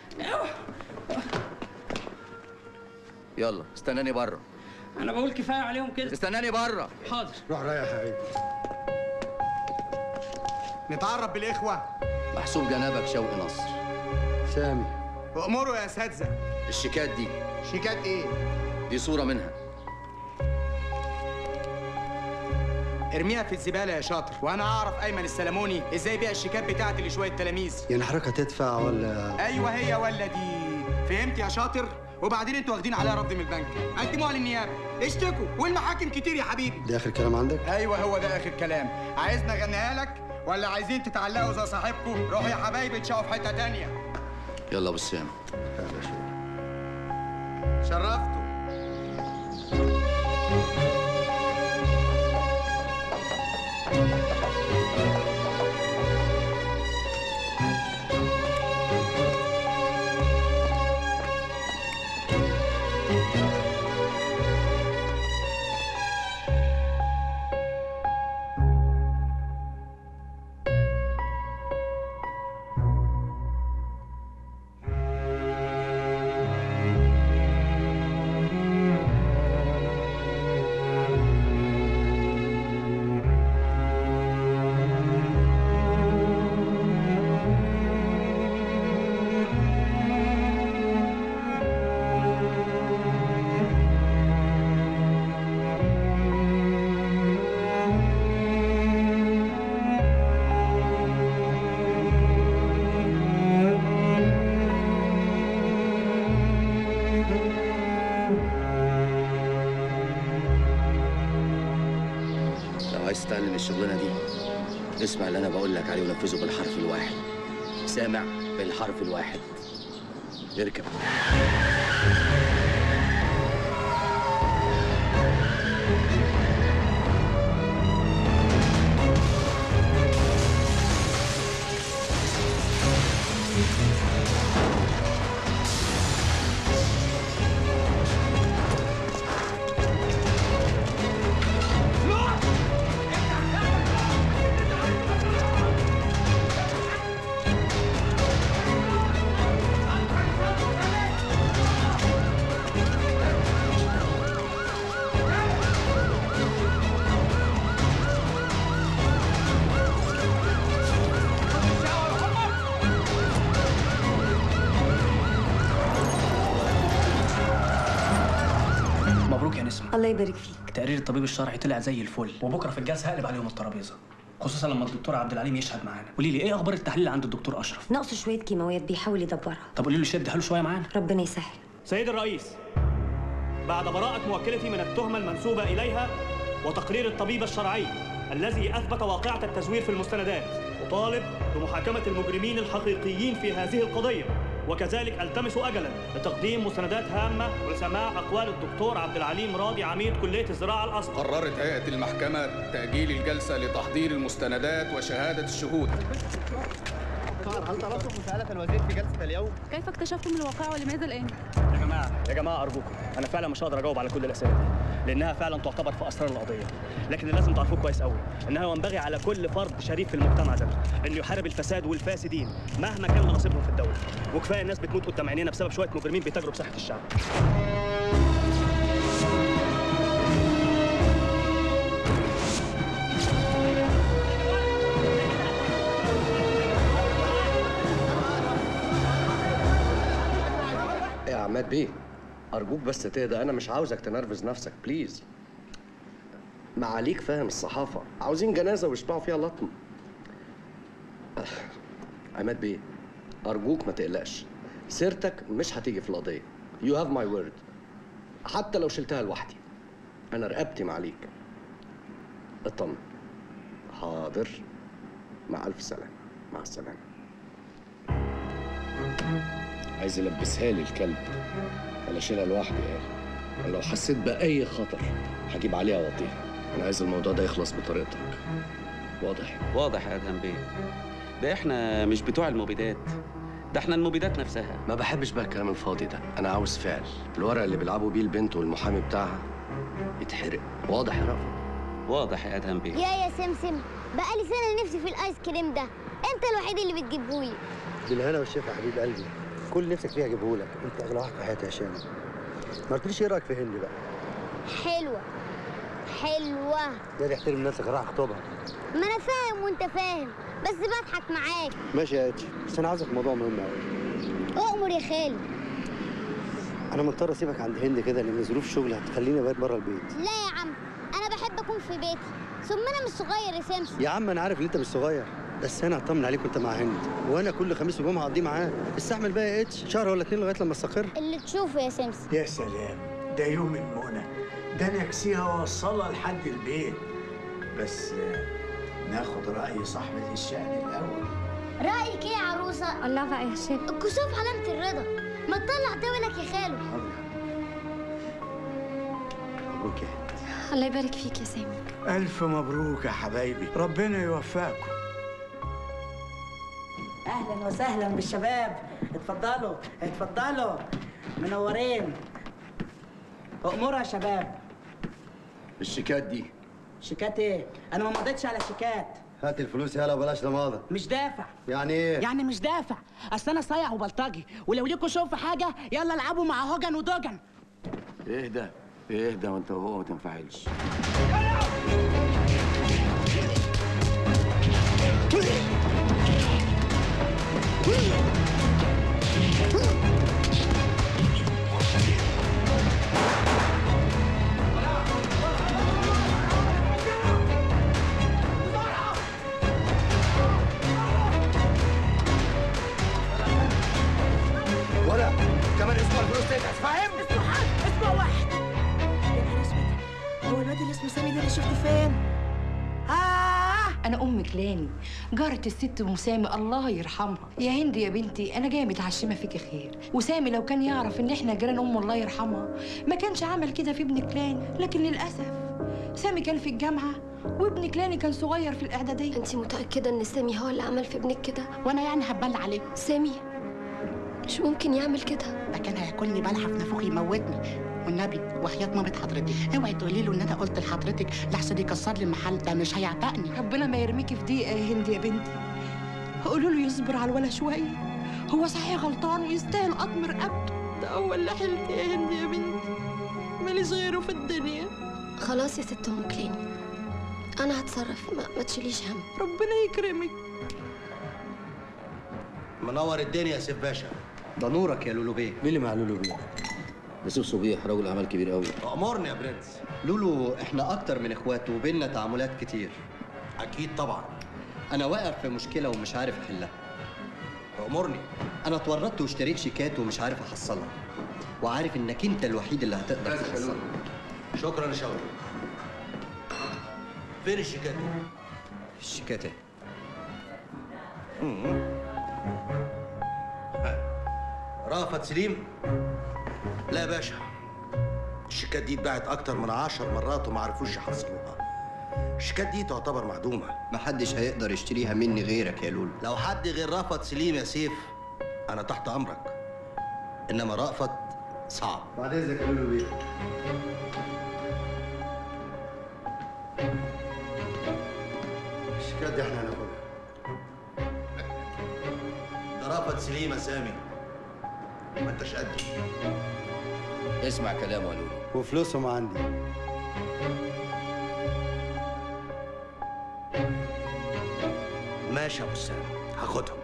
يلا استناني بره. انا بقول كفاية عليهم كده. استناني بره. حاضر. روح رايح يا عيد. نتعرف بالاخوه. محسوب جنابك شوقي نصر. سامي. وامره يا اساتذه. الشيكات دي. شيكات ايه؟ دي صوره منها. ارميها في الزباله يا شاطر، وانا اعرف ايمن السلموني ازاي يبيع الشيكات بتاعتي لشويه تلاميذ. يعني حضرتك هتدفع ولا؟ ايوه هي ولا دي. فهمت يا شاطر؟ وبعدين انتوا واخدين عليها رد من البنك، قدموها للنيابه، اشتكوا، والمحاكم كتير يا حبيبي. ده اخر كلام عندك؟ ايوه هو ده اخر كلام. عايزني اغنيها لك ولا عايزين تتعلقوا زي صاحبكم؟ روحوا يا حبايبي تشقوا في حته تانيه. يلا يا ابو السام. شرفتوا. الشغلانه دي اسمع اللي انا بقول لك عليه ونفذه بالحرف الواحد. سامع؟ بالحرف الواحد. اركب. الله يبارك فيك. تقرير الطبيب الشرعي طلع زي الفل، وبكره في الجلسه هقلب عليهم الترابيزه، خصوصا لما الدكتور عبد العليم يشهد معانا. قولي لي ايه اخبار التحليل عند الدكتور اشرف؟ ناقصه شويه كيماويات بيحاول يدبرها. طب قولي له شد حلو شويه معانا. ربنا يسهل. سيد الرئيس، بعد براءة موكلتي من التهمة المنسوبة إليها وتقرير الطبيب الشرعي الذي أثبت واقعة التزوير في المستندات، أطالب بمحاكمة المجرمين الحقيقيين في هذه القضية، وكذلك ألتمس أجلاً لتقديم مستندات هامة لسماع أقوال الدكتور عبد العليم راضي عميد كلية الزراعة الأزهر. قررت هيئة المحكمة تأجيل الجلسة لتحضير المستندات وشهادة الشهود. هل طلبتم مساءلة الوزير في جلسة اليوم؟ كيف اكتشفتم الواقعة ولماذا الآن؟ يا جماعة أرجوكم، أنا فعلا مش هقدر أجاوب على كل الأسئلة دي، لأنها فعلا تعتبر في أسرار القضية، لكن لازم تعرفوه كويس قوي إنها ينبغي على كل فرد شريف في المجتمع ده إنه يحارب الفساد والفاسدين مهما كان مناصبهم في الدولة، وكفاية الناس بتموت قدام عينينا بسبب شوية مجرمين بيتاجروا بصحة الشعب. يا عماد بيه، أرجوك بس تهدى، أنا مش عاوزك تنرفز نفسك بليز. معاليك فاهم الصحافة، عاوزين جنازة ويشبعوا فيها لطم. عماد بيه، أرجوك ما تقلقش، سيرتك مش هتيجي في القضية. You have my word. حتى لو شلتها لوحدي، أنا رقبتي معاليك. اطمن. حاضر. مع ألف سلامة. مع السلامة. عايز يلبسها لي الكلب ولا اشيلها لوحدي يا اخي؟ لو حسيت باي خطر هجيب عليها واطيها. انا عايز الموضوع ده يخلص بطريقتك. واضح؟ واضح يا ادهم بيه. ده احنا مش بتوع المبيدات، ده احنا المبيدات نفسها. ما بحبش بقى الكلام الفاضي ده، انا عاوز فعل. الورق اللي بيلعبوا بيه البنت والمحامي بتاعها يتحرق. واضح يا رافض؟ واضح يا ادهم بيه. يا سمسم، بقالي سنه نفسي في الايس كريم ده، انت الوحيد اللي بتجيبهولي. بالهنا والشفا يا حبيب قلبي، كل نفسك فيها اجيبهولك، انت اغلى واحد في حياتي يا هشام. ما قلتليش ايه رايك في هند بقى؟ حلوه حلوه. يا دي احترم نفسك، راح اخطبها. ما انا فاهم وانت فاهم، بس بضحك معاك. ماشي يا اتش، بس انا عاوزك موضوع مهم قوي. اؤمر يا خالد. انا مضطر اسيبك عند هند كده لان ظروف شغلي هتخليني ابات بره البيت. لا يا عم، انا بحب اكون في بيتي، ثم انا مش صغير يا سمسم. يا عم انا عارف ان انت مش صغير، بس انا هطمن عليك وانت مع هند، وانا كل خميس وجمعه هقضيه معاك. استحمل بقى يا اتش شهر ولا اتنين لغايه لما استقر. اللي تشوفه يا سمسم. يا سلام، ده يوم المنى، ده انا اكسيها واوصلها لحد البيت. بس ناخد راي صاحبه الشأن الاول. رايك ايه يا عروسه؟ الله بقى يا هشام، الكسوف علامه الرضا، ما تطلع دولك يا خالو. مبروك يا هند. الله يبارك فيك يا سامي. الف مبروك يا حبايبي، ربنا يوفقكم. اهلا وسهلا بالشباب، اتفضلوا اتفضلوا، منورين. امورها يا شباب. الشيكات دي شيكات ايه؟ انا ما مضيتش على شيكات. هات الفلوس يالا وبلاش لماضه. مش دافع. يعني ايه؟ يعني مش دافع، اصل انا صايع وبلطجي، ولو ليكوا شوف في حاجه يلا العبوا مع هوجن ودوجن. اهدى اهدى وانت وهو ما تنفعلش. ولا كمان اسبوع الفلوس تدفع، فاهم؟ اسبوع واحد. يا نهار اسود، هو الواد اللي اسمه سامي ده اللي شفته فين؟ انا ام كلاني جارة الست ام سامي الله يرحمها. يا هند يا بنتي انا جايه متعشمه فيكي خير، وسامي لو كان يعرف ان احنا جيران امه الله يرحمها ما كانش عمل كده في ابن كلاني، لكن للاسف سامي كان في الجامعه وابن كلاني كان صغير في الاعداديه. انت متاكده ان سامي هو اللي عمل في ابنك كده؟ وانا يعني هبل عليه؟ سامي مش ممكن يعمل كده. ده كان هياكلني بلحه في نافوخي يموتني. والنبي وحياة مامة حضرتك اوعي تقولي له ان انا قلت لحضرتك لحسن يكسر لي المحل، ده مش هيعتقني. ربنا ما يرميكي في ضيقه يا هند يا بنتي. قولوا له يصبر على الولا شويه، هو صحيح غلطان ويستاهل قطم رقبته، ده هو اللي حلت يا هند يا بنتي، ماليش غيره في الدنيا. خلاص يا ست ام كلاني انا هتصرف، ما تشيليش هم. ربنا يكرمك. منور الدنيا يا سيف باشا. ده نورك يا لولو بيه. مين اللي مع لولو بيه؟ يوسف صبيح رجل اعمال كبير قوي. امرني يا برنس. لولو احنا اكتر من اخوات وبيننا تعاملات كتير. اكيد طبعا. انا واقع في مشكله ومش عارف احلها. امرني. انا اتورطت واشتريت شيكات ومش عارف احصلها، وعارف انك انت الوحيد اللي هتقدر تحصلها. شكرا يا شوقي. فين الشيكات دي؟ الشيكات ايه؟ رأفت سليم؟ لا يا باشا، الشيكات دي اتباعت أكتر من 10 مرات وما عرفوش يحصلوها. الشيكات دي تعتبر معدومة. محدش هيقدر يشتريها مني غيرك يا لولو. لو حد غير رأفت سليم يا سيف أنا تحت أمرك، إنما رأفت صعب. بعد إذنك يا لولو بيه. الشيكات دي احنا هناخدها. ده رأفت سليم يا سامي، ما انتش قدي. اسمع كلامه يا لولو. وفلوسهم عندي. ماشي يا ابو سام، هاخدهم.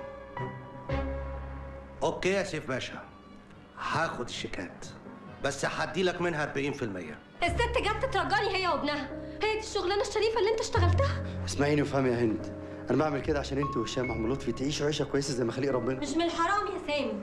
اوكي يا سيف باشا، هاخد الشيكات بس هدي لك منها 40%. الست جت ترجاني هي وابنها، هي دي الشغلانه الشريفه اللي انت اشتغلتها. اسمعيني وفهمي يا هند، انا بعمل كده عشان انت وهشام وعم لطفي تعيشوا عيشه كويسه زي ما خلق ربنا. مش من الحرام يا سامي.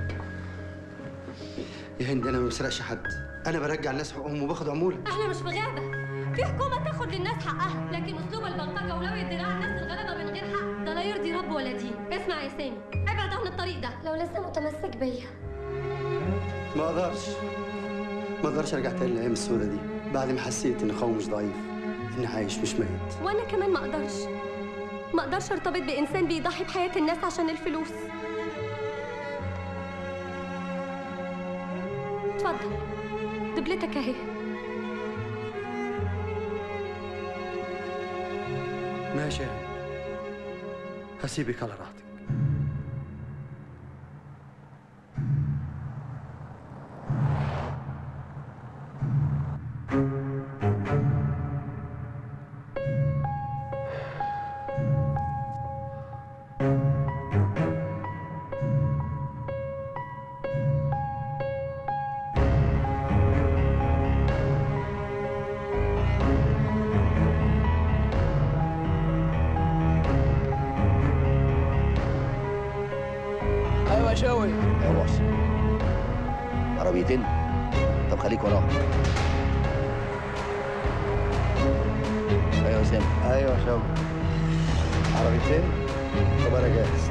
يا هند انا ما بسرقش حد، انا برجع الناس حقوقهم وباخد عموله. احنا مش في غابه، في حكومه تاخد للناس حقها، لكن اسلوب البلطجه ولو الدراع الناس الغلابه من غير حق ده لا يرضي رب ولا دين. اسمع يا سامي، ابعد عن الطريق ده لو لسه متمسك بيا. ما اقدرش ارجع تاني للايام السوداء دي بعد ما حسيت ان قومي مش ضعيف، اني عايش مش ميت. وانا كمان ما اقدرش ارتبط بانسان بيضحي بحياه الناس عشان الفلوس. اتفضل دبلتك اهي. ماشي يا هند، هسيبك على راحتك. شوي يا بوس. عربيتين؟ طب خليك وراهم. ايوه يا سامي. ايوه يا شوقي. عربيتين؟ طب انا جاهز.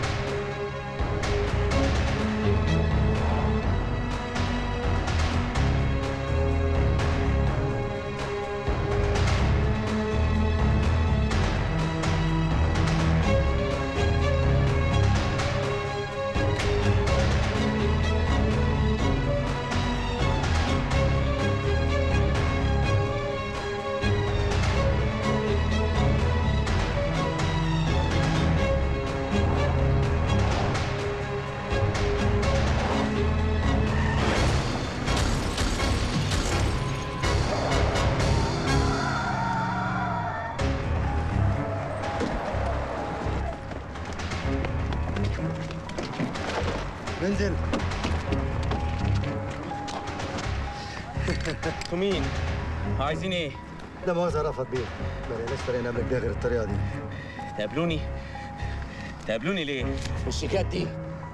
انزل. انتوا مين؟ عايزين ايه؟ لا مؤاخذة رأفت بيه، ما لقيناش طريقة نعمل بيها غير الطريقة دي. تقابلوني ليه؟ الشيكات دي.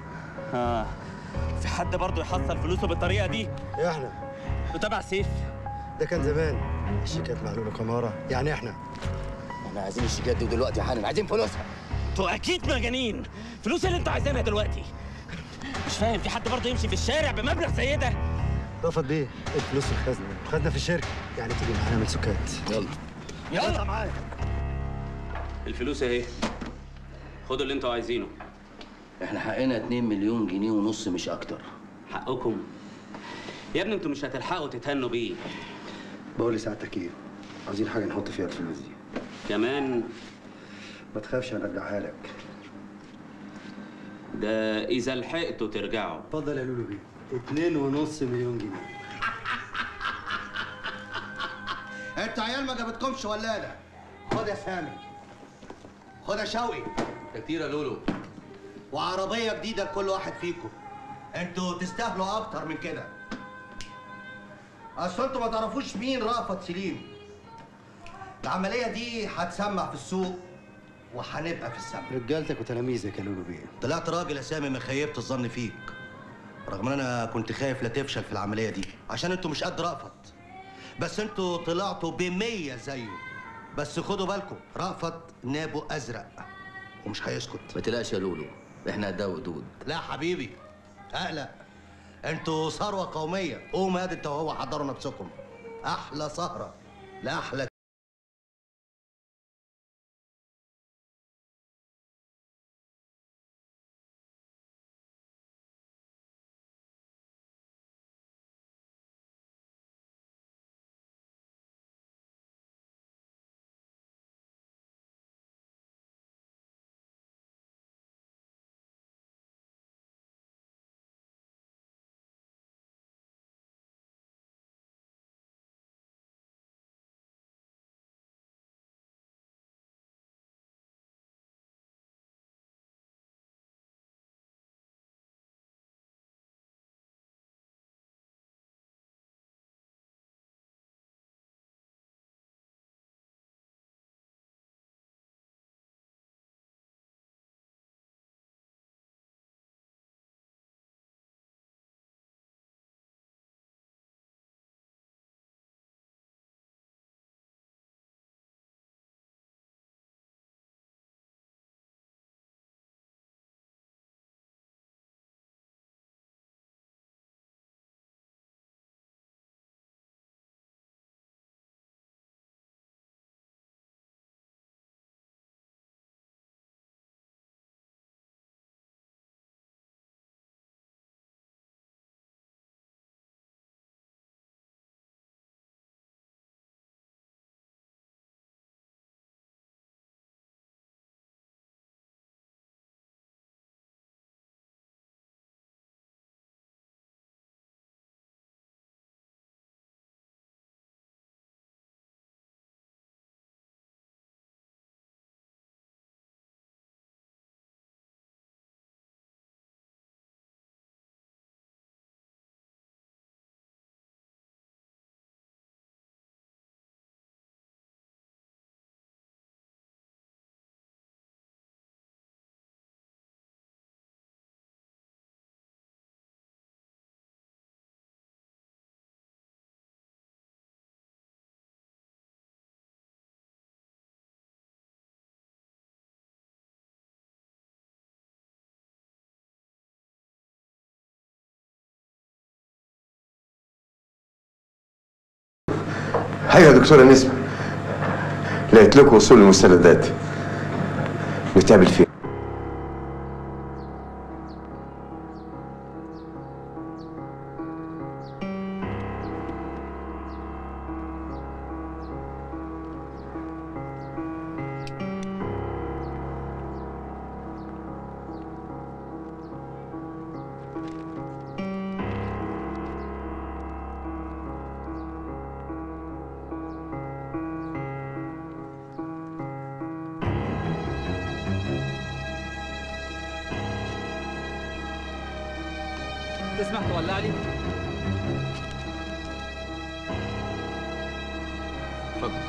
في حد برضه يحصل فلوسه بالطريقة دي؟ احنا. وتبع سيف؟ ده كان زمان، الشيكات معلولة كمارة، يعني احنا. احنا عايزين الشيكات دي دلوقتي حالا، عايزين فلوسها. انتوا اكيد مجانين. فلوس اللي انتوا عايزينها دلوقتي؟ مش فاهم، في حد برضه يمشي في الشارع بمبلغ زي ده؟ رفض بيه الفلوس في الخزنه وخدنا في الشركه، يعني تيجي معانا نعمل سكات. يلا معايا. الفلوس اهي، خدوا اللي انتوا عايزينه. احنا حقنا 2 مليون جنيه ونص مش اكتر. حقكم يا ابني، انتوا مش هتلحقوا تتهنوا بيه. بقول لسعادتك ايه؟ عايزين حاجه نحط فيها الفلوس دي كمان. ما تخافش هنرجعها لك. ده اذا لحقتوا ترجعوا. اتفضل يا لولو بيه، 2.5 مليون جنيه. انت عيال ما جابتكمش ولاده. خد يا سامي، خد يا شوقي. ده كتير يا لولو. وعربيه جديده لكل واحد فيكم. انتوا تستاهلوا اكتر من كده. اصل انتوا ما تعرفوش مين رأفت سليم. العمليه دي هتسمع في السوق وهنبقى في السما. رجالتك وتلاميذك يا لولو بيه. طلعت راجل يا سامي من خيبة الظن فيك، رغم ان انا كنت خايف لا تفشل في العمليه دي عشان انتوا مش قد رأفت. بس انتوا طلعتوا ب100 زيه. بس خدوا بالكم، رأفت نابه ازرق ومش هيسكت. ما تقلقش يا لولو، احنا قدها ودود. لا حبيبي، اقلق. انتوا ثروه قوميه. قوم هاد انت وهو حضروا نفسكم. احلى سهره لاحلى. ايوه يا دكتوره نسمة، لقيت لكم وصول المستندات. نتقابل فين؟ تسمح تولع لي؟ اتفضل.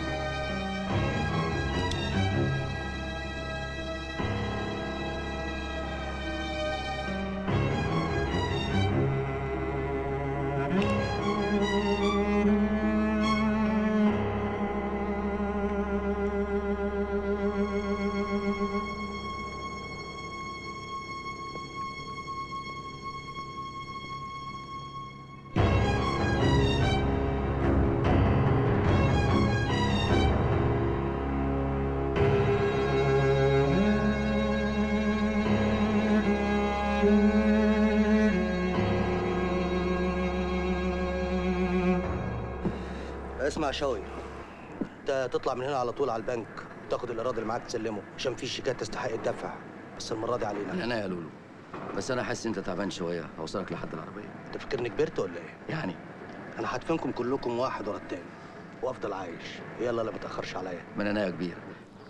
اسمع شوي، انت تطلع من هنا على طول على البنك، تاخد الايراد اللي معاك تسلمه عشان في شيكات تستحق الدفع، بس المره دي علينا. انا يا لولو، بس انا حاسس انت تعبان شويه، هوصلك لحد العربيه. انت فاكرني كبرت ولا ايه؟ يعني انا هدفنكم كلكم واحد ورا التاني وافضل عايش، يلا لا ما تاخرش عليا. من انا يا كبير.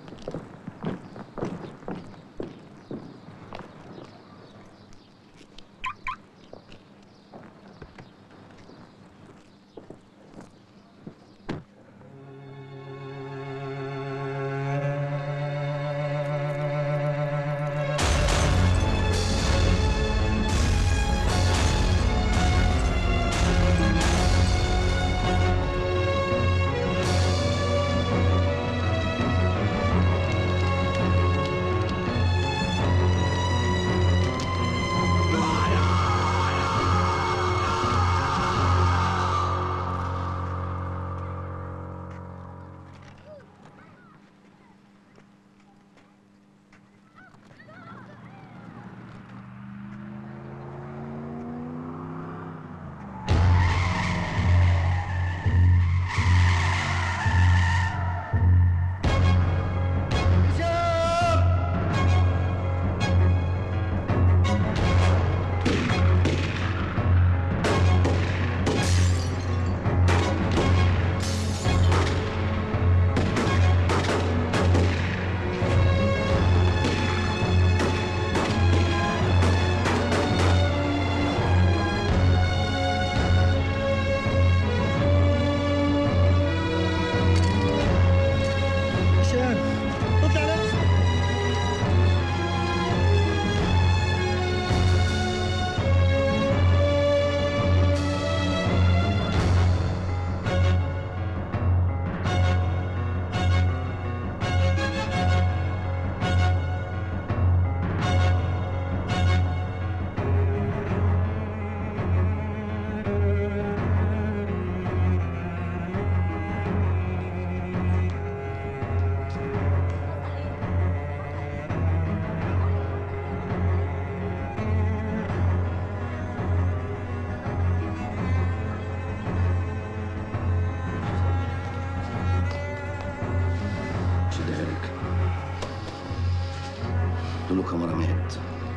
له كاميرا مات.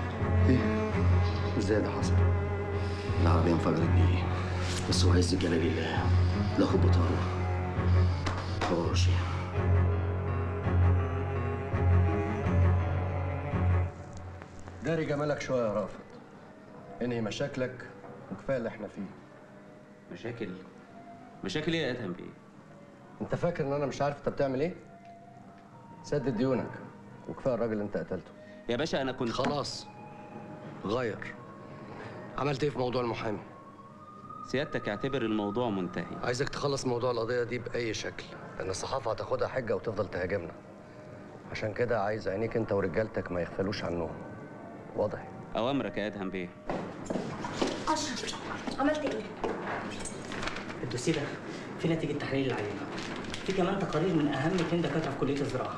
ايه؟ ازاي ده حصل؟ العربية انفجرت بيه، بس هو عز جلال الله لا خد بطاره. حوشي داري جمالك شوية يا رافض. انهي مشاكلك وكفاية اللي احنا فيه. مشاكل ايه يا ادهم بيه؟ انت فاكر ان انا مش عارف انت بتعمل ايه؟ سدد ديونك وكفايه الراجل اللي انت قتلته. يا باشا انا كنت خلاص غير. عملت ايه في موضوع المحامي؟ سيادتك اعتبر الموضوع منتهي. عايزك تخلص موضوع القضيه دي باي شكل، لان الصحافه هتاخدها حجه وتفضل تهاجمنا. عشان كده عايز عينيك انت ورجالتك ما يغفلوش عنهم. واضح؟ اوامرك يا ادهم بيه. اشرف عملت ايه؟ الدوسيه ده في نتيجه تحليل العينه، في كمان تقارير من اهم 2 دكاتره في كليه الزراعه.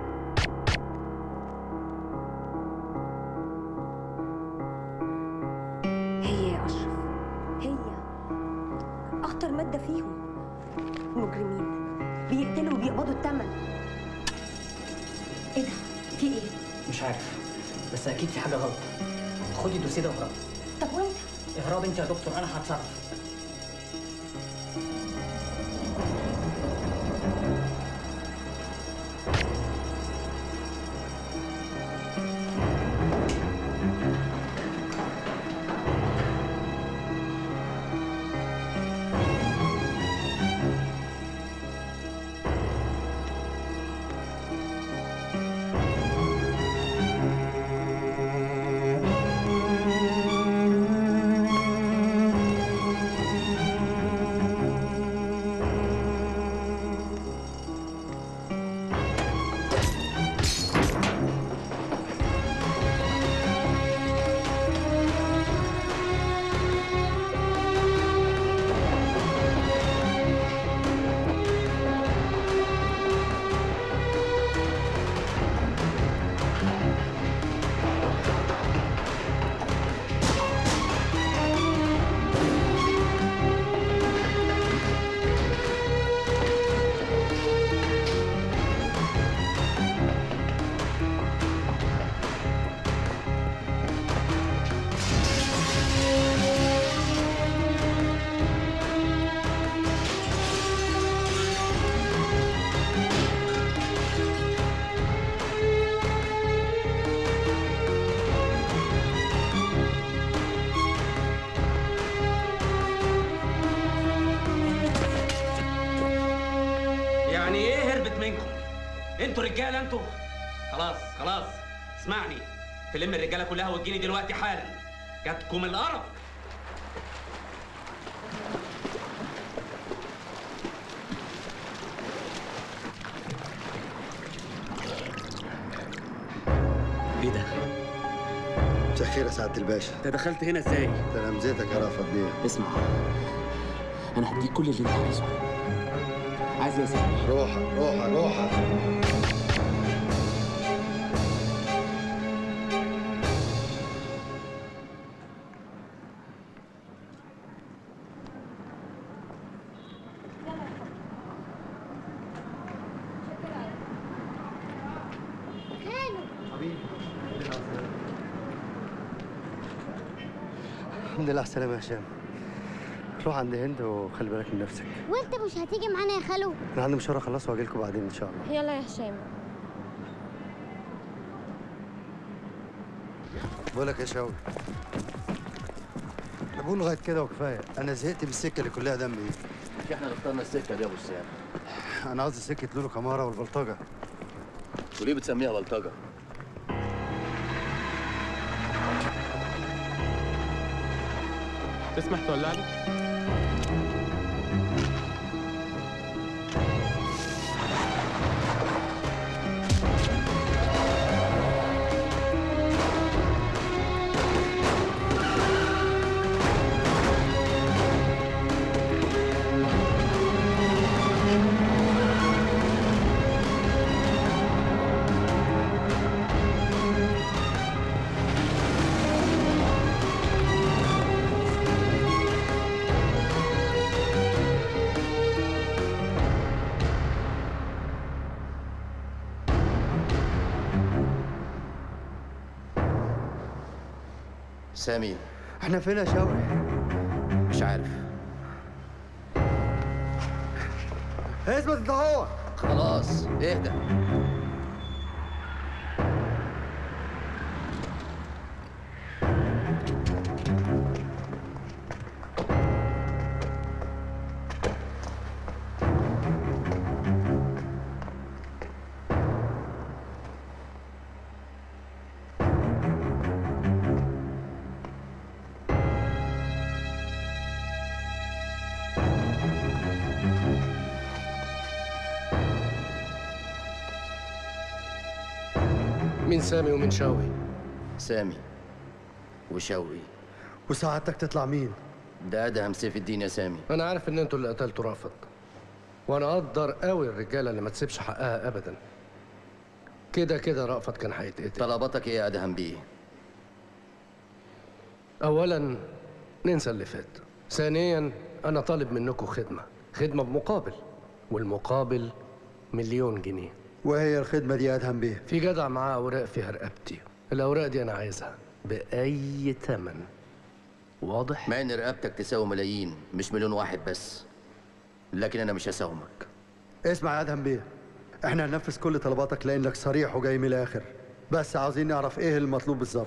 هي يا اشرف، هي اخطر ماده فيهم. مجرمين بيقتلوا وبيقبضوا الثمن. ايه ده؟ في ايه؟ مش عارف، بس اكيد في حاجه غلط. خدي الدوسيه ده واهربي. طب وانت؟ اهربي انت يا دكتور، انا هتصرف. انتوا رجاله انتوا. خلاص خلاص اسمعني، تلم الرجاله كلها وتجيني دلوقتي حالا، جاتكم القرف. ايه ده؟ مساء الخير يا سعاده الباشا. انت دخلت هنا ازاي؟ ده انا مزيتك يا رافض بيه. اسمع، انا هديك كل اللي انت عايزه. عايز ايه يا سامي؟ روحك. الحمد لله على السلامة يا هشام. روح عند هند وخلي بالك من نفسك. وانت مش هتيجي معانا يا خالو؟ انا عندي مشوار اخلصه واجي لكم بعدين ان شاء الله. يلا يا هشام. بقول لك يا شاوي، انا بقول لغايه كده وكفايه، انا زهقت بالسكه اللي كلها دم دي. مش احنا اللي اخترنا السكه دي يا ابو السام؟ انا قصدي سكه لولو كمارة والبلطجه. وليه بتسميها بلطجه؟ تسمح تولع لي؟ سامي، احنا فين يا شاوي؟ مش عارف. اثبت انت هو. خلاص اهدى. مين سامي ومين شوقي؟ سامي وشوقي. وسعادتك تطلع مين؟ ده ادهم سيف الدين يا سامي. انا عارف ان انتوا اللي قتلتوا رافض، وانا اقدر قوي الرجاله اللي ما تسيبش حقها ابدا. كده كده رأفت كان هيتقتل. طلباتك ايه يا ادهم بيه؟ اولا ننسى اللي فات، ثانيا انا طالب منكم خدمه بمقابل، والمقابل 1,000,000 جنيه. وهي الخدمه دي يا ادهم بيه؟ في جدع معاه اوراق فيها رقبتي، الاوراق دي انا عايزها باي ثمن. واضح؟ مع ان رقبتك تساوي ملايين، مش 1,000,000 بس، لكن انا مش هساومك. اسمع يا ادهم بيه، احنا هننفذ كل طلباتك لانك صريح وجاي من الاخر، بس عاوزين نعرف ايه المطلوب بالظبط.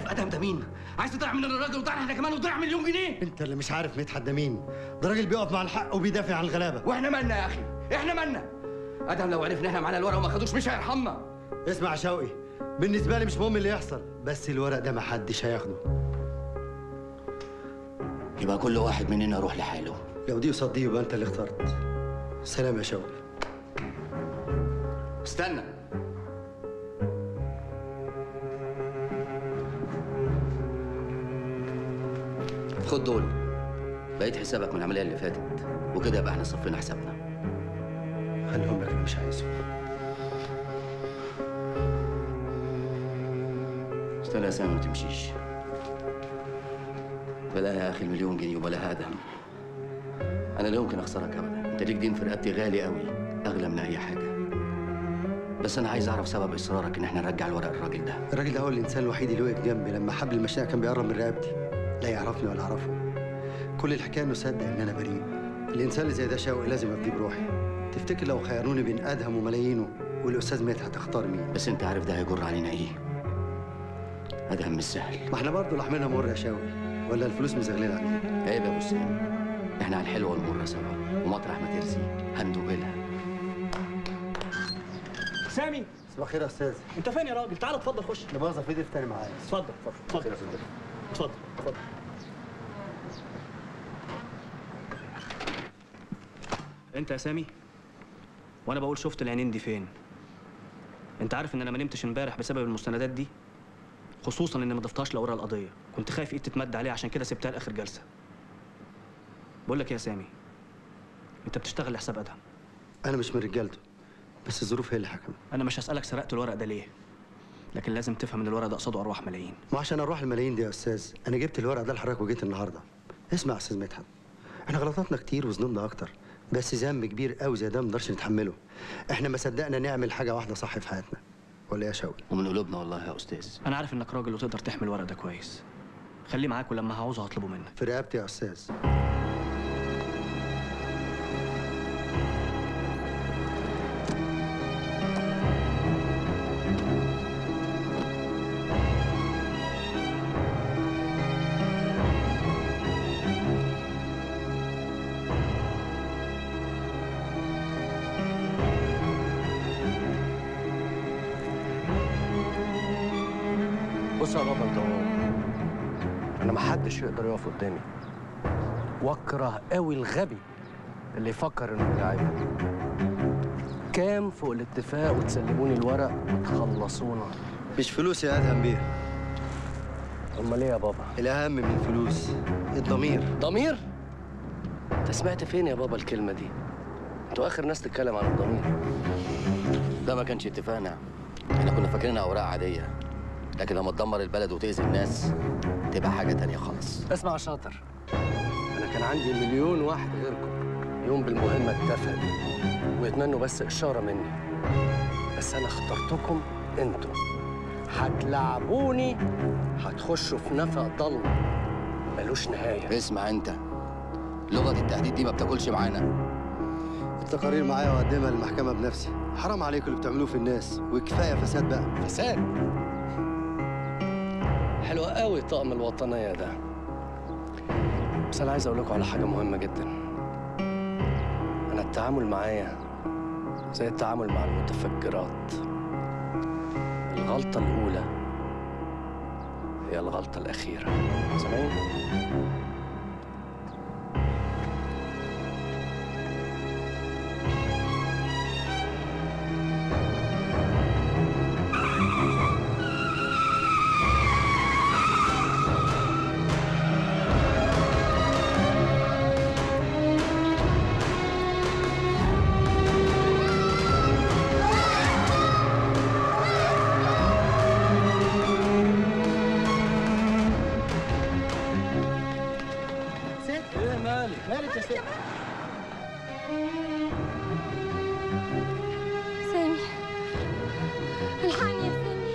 ادهم ده مين؟ عايز تضيع مننا الراجل وتضيع احنا كمان وتضيع مليون جنيه؟ انت اللي مش عارف مدحت ده مين. ده راجل بيقف مع الحق وبيدافع عن الغلابه. واحنا مالنا يا اخي؟ احنا مالنا؟ ادهم لو عرف ان احنا معانا الورق وما خدوش مش هيرحمنا. اسمع يا شوقي، بالنسبه لي مش مهم اللي يحصل، بس الورق ده ما حدش هياخده. يبقى كل واحد مننا يروح لحاله. لو دي قصاد دي يبقى انت اللي اخترت. سلام يا شوقي. استنى. خد دول. بقيت حسابك من العمليه اللي فاتت، وكده يبقى احنا صفينا حسابنا. خليهم لك، انا مش عايزهم. استنى يا سامي ما تمشيش. بلاها يا اخي المليون جنيه وبلاها ادهم. انا لا يمكن اخسرك ابدا، انت ليك دين في رقبتي غالي قوي، اغلى من اي حاجه. بس انا عايز اعرف سبب اصرارك ان احنا نرجع الورق للراجل ده. الراجل ده هو الانسان الوحيد اللي وقف جنبي لما حبل المشنقه كان بيقرب من رقبتي. لا يعرفني ولا اعرفه. كل الحكايه انه صدق ان انا بريء. الانسان اللي زي ده شوقي لازم افديه بروحي. تفتكر لو خيروني بين ادهم وملايينه والاستاذ مدحت هتختار مين؟ بس انت عارف ده هيجر علينا ايه؟ ادهم مش سهل. ما احنا برضه لحمنا مر يا شوقي، ولا الفلوس مزغلله علينا؟ عيب يا ابو سامي، احنا على الحلوه والمره سوا، ومطرح ما ترسي هندوق لها. سامي، صباح الخير يا استاذ. انت فين يا راجل؟ تعال اتفضل خش. لا مؤاخذه، في ضيف تاني معايا. اتفضل اتفضل اتفضل اتفضل اتفضل. انت يا سامي، وانا بقول شفت العينين دي فين؟ انت عارف ان انا ما نمتش امبارح بسبب المستندات دي، خصوصا ان ما ضفتهاش لاوراق القضيه، كنت خايف ايد تتمد عليها عشان كده سبتها لاخر جلسه. بقول لك يا سامي، انت بتشتغل لحساب ادهم. انا مش من رجالته، بس الظروف هي اللي حكمت. انا مش هسالك سرقت الورق ده ليه، لكن لازم تفهم ان الورق ده قصاده ارواح ملايين. ما عشان اروح الملايين دي يا استاذ، انا جبت الورق ده لحضرتك وجيت النهارده. اسمع يا استاذ مدحت، احنا غلطاتنا كتير وذنوبنا اكتر، بس ذنب كبير قوي زي ده ما نقدرش نتحمله. احنا ما صدقنا نعمل حاجه واحده صح في حياتنا، ولا يا شوقي؟ ومن قلوبنا والله يا استاذ. انا عارف انك راجل وتقدر تحمل الورق ده كويس. خليه معاك ولما هعوزه هطلبه منك. في رقبتي يا استاذ. بص يا بابا، انت انا ما حدش يقدر يقف قدامي، واكره قوي الغبي اللي يفكر انه يلعبني. كام فوق الاتفاق وتسلموني الورق وتخلصونا؟ مش فلوس يا ادهم بيه. امال ايه يا بابا؟ الاهم من الفلوس الضمير. ضمير؟ انت سمعت فين يا بابا الكلمه دي؟ انتوا اخر ناس تتكلم عن الضمير. ده ما كانش اتفاقنا، احنا كنا فاكرينها اوراق عاديه، لكن لما تدمر البلد وتأذي الناس تبقى حاجة تانية خالص. اسمع يا شاطر، أنا كان عندي مليون واحد غيركم يوم بالمهمة التافهة دي ويتمنوا بس إشارة مني، بس أنا اخترتكم أنتوا. هتلعبوني، هتخشوا في نفق ضلمة ملوش نهاية. اسمع أنت، لغة التهديد دي ما بتاكلش معانا. التقارير معايا وأقدمها للمحكمة بنفسي. حرام عليكم اللي بتعملوه في الناس، وكفاية فساد بقى. فساد؟ حلو قوي طقم الوطنية ده، بس أنا عايز أقول لكم على حاجة مهمة جدا. أنا التعامل معايا زي التعامل مع المتفجرات. الغلطة الأولى هي الغلطة الأخيرة. سامعين؟ مالك يا ست؟ سامي، الحقني يا سامي.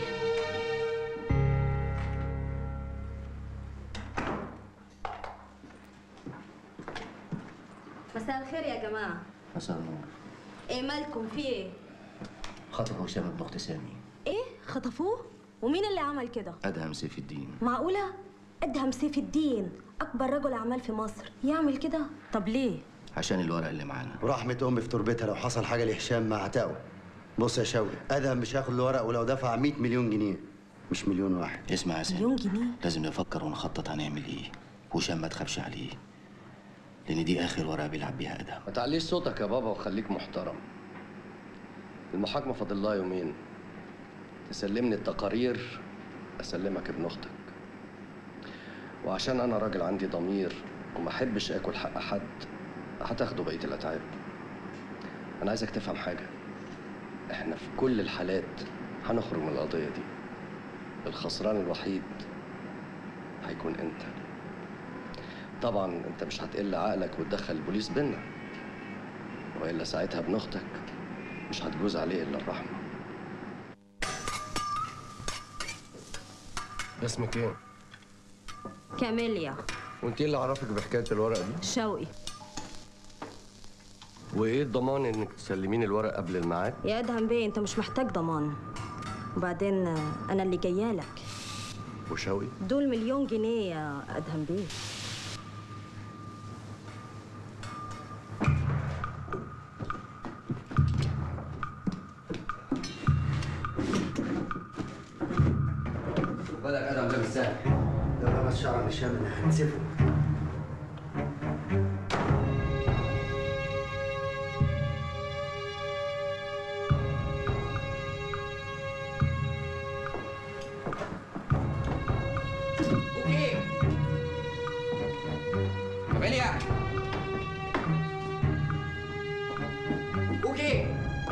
مساء الخير يا جماعة. مساء النور. ايه مالكم، في ايه؟ خطفوا هشام ابن اخت سامي. ايه؟ خطفوه؟ ومين اللي عمل كده؟ ادهم سيف الدين. معقولة؟ ادهم سيف الدين اكبر رجل اعمال في مصر يعمل كده؟ طب ليه؟ عشان الورق اللي معانا. ورحمة امي في تربتها لو حصل حاجة لهشام ما هتقوى. بص يا شوقي، ادهم مش هياخد الورق ولو دفع 100 مليون جنيه، مش مليون واحد. اسمع يا سامي، مليون جنيه؟ لازم نفكر ونخطط هنعمل ايه. وهشام ما تخافش عليه، لان دي اخر ورقه بيلعب بيها ادهم. ما تعليش صوتك يا بابا وخليك محترم. المحاكمة فاضل لها يومين. تسلمني التقارير اسلمك ابن اختك. وعشان انا راجل عندي ضمير وما احبش اكل حق حد، هتاخدوا بقية الاتعاب. انا عايزك تفهم حاجة، احنا في كل الحالات هنخرج من القضية دي. الخسران الوحيد هيكون انت. طبعا انت مش هتقل عقلك وتدخل البوليس بينا، والا ساعتها ابن اختك مش هتجوز عليه الا الرحمه. اسمك ايه؟ كاميليا. وانت ايه اللي عرفك بحكايه الورق دي؟ شوقي. وايه الضمان انك تسلميني الورق قبل الميعاد؟ يا ادهم بيه انت مش محتاج ضمان، وبعدين انا اللي جايه لك. وشوقي؟ دول مليون جنيه يا ادهم بيه. بالك ادهم ده مش سهل. لو لمس شعر هشام انا هنسفه. اوكي كاميليا. اوكي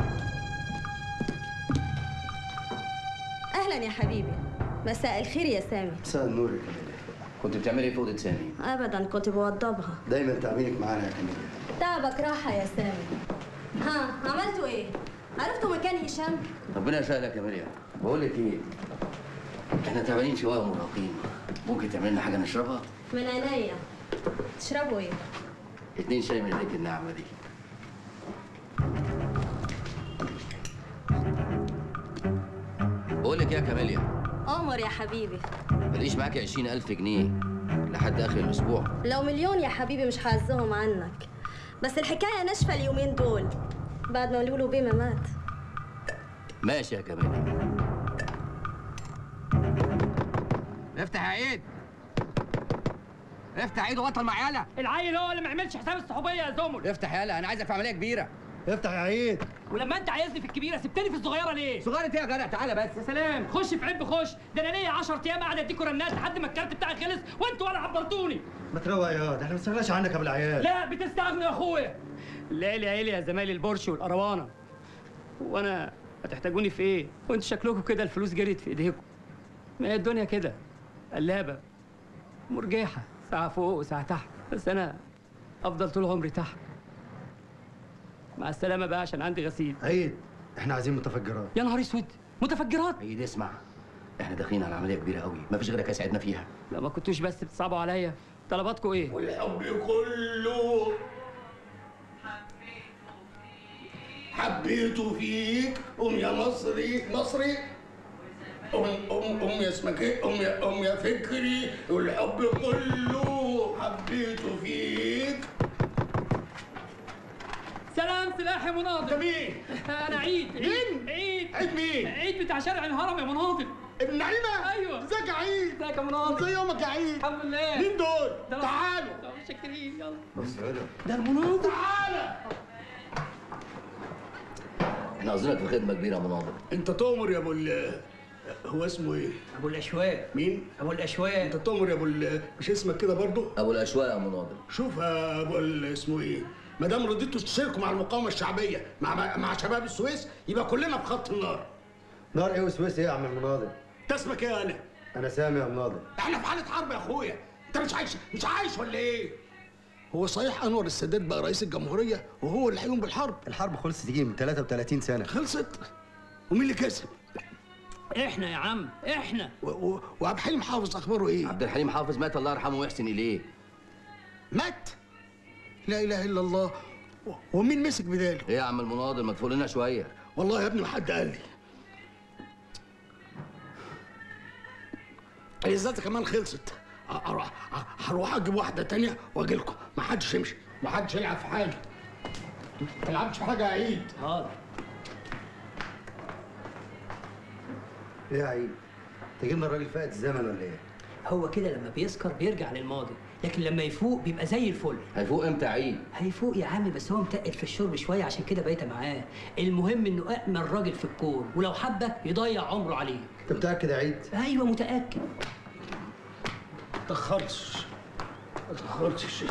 اهلا يا حبيبي. مساء الخير يا سامي. مساء النور يا كاميليا. كنت بتعملي ايه في اوضه سامي؟ ابدا كنت بوضبها. دايما تعبينك معانا يا كاميليا. تعبك راحه يا سامي. ها عملتوا ايه؟ عرفتوا مكان هشام؟ ربنا يسهلك يا كاميليا. بقول لك ايه، احنا تعبانين شويه ومرهقين، ممكن تعمل لنا حاجه نشربها؟ من عينيا. تشربوا ايه؟ 2 شاي من ايديك الناعمه دي. بقول لك ايه يا كاميليا، قمر يا حبيبي. ماليش معاكي 20,000 جنيه لحد اخر الاسبوع. لو مليون يا حبيبي مش هعزهم عنك، بس الحكايه ناشفه اليومين دول بعد ما لولو بيه ما مات. ماشي يا كاميليا. افتح يا عيد، افتح عيد وبطل مع يالا. العيل هو اللي ما عملش حساب الصحوبيه يا زمر. افتح يالا، انا عايزك في عمليه كبيره. افتح يا عيد. ولما انت عايزني في الكبيره سبتني في الصغيره ليه؟ صغيره ايه يا جدع؟ تعالى بس. يا سلام، خش في عب خش. ده انا ليا 10 ايام قاعد اديكوا رنات لحد ما الكارت بتاعي خلص وانتوا ولا عبرتوني. ما تروق يا ده احنا ما استغناش عنك يا ابو العيال. لا بتستغنوا يا اخويا. الليالي عيلي يا زمايلي البورش والقروانه. وانا هتحتاجوني في ايه؟ وانتوا شكلكم كده الفلوس جريت في ايديكم. ما هي الدنيا كده قلابه مرجحه، ساعه فوق وساعه تحت، بس انا افضل طول عمري تحت. مع السلامه بقى عشان عندي غسيل. عيد احنا عايزين متفجرات. يا نهار اسود، متفجرات؟ عيد اسمع، احنا داخلين على عمليه كبيره قوي، مفيش غيرك يساعدنا فيها. لا ما كنتوش بس بتصعبوا عليا. طلباتكم ايه؟ والحب كله حبيته فيك. قوم يا مصري مصري. قوم يا اسمك ايه؟ قوم يا فكري. والحب كله حبيته فيك. سلام سلاح يا مناضل. مين؟ انا عيد. مين؟ عيد. عيد مين؟ عيد بتاع شارع الهرم يا مناضل. ابن نعيمة؟ ايوه. ازيك يا عيد؟ ازيك يا مناضل؟ ازي يومك يا عيد؟ الحمد لله. مين دول؟ تعالوا. متشكرين يلا. بص يا ده المناضل. تعالى. احنا قصدنا في خدمه كبيره يا مناضل. انت تؤمر يا ابو هو اسمه ايه؟ ابو الاشواق. مين؟ ابو الاشواق. انت تؤمر يا ابو مش اسمك كده برضه؟ ابو الاشواق يا مناضل. شوف يا ابو اسمه ايه؟ ما دام رضيتوا تشتركوا مع المقاومه الشعبيه مع شباب السويس يبقى كلنا في خط النار. نار ايه وسويس ايه يا عم المناضل؟ انت اسمك ايه انا؟ انا سامي يا مناضل. احنا في حاله حرب يا اخويا، انت مش عايش ولا ايه؟ هو صحيح انور السادات بقى رئيس الجمهوريه وهو اللي هيقوم بالحرب؟ الحرب خلصت تيجي من 33 سنه. خلصت؟ ومين اللي كسب؟ احنا يا عم احنا. وعبد الحليم حافظ اخباره ايه؟ عبد الحليم حافظ مات الله يرحمه ويحسن اليه. مات؟ لا اله الا الله. ومين مسك بداله؟ ايه يا عم المناضل ما تفوق لنا شويه؟ والله يا ابني ما حد قال لي. الازازه كمان خلصت. هروح اجيب واحده تانية واجي لكم. ما حدش يمشي، ما حدش يلعب في حاجه. ما تلعبش في حاجه يا عيد. حاضر. ايه يا عيد؟ تجيبنا الراجل فائت الزمن ولا ايه؟ هو كده لما بيسكر بيرجع للماضي، لكن لما يفوق بيبقى زي الفل. هيفوق امتى يا عيد؟ هيفوق يا عم، بس هو متقل في الشرب شويه عشان كده بقيت معاه. المهم انه أأمن راجل في الكون، ولو حبك يضيع عمره عليك. انت متاكد يا عيد؟ ايوه متاكد. ما تاخرش ما تاخرش.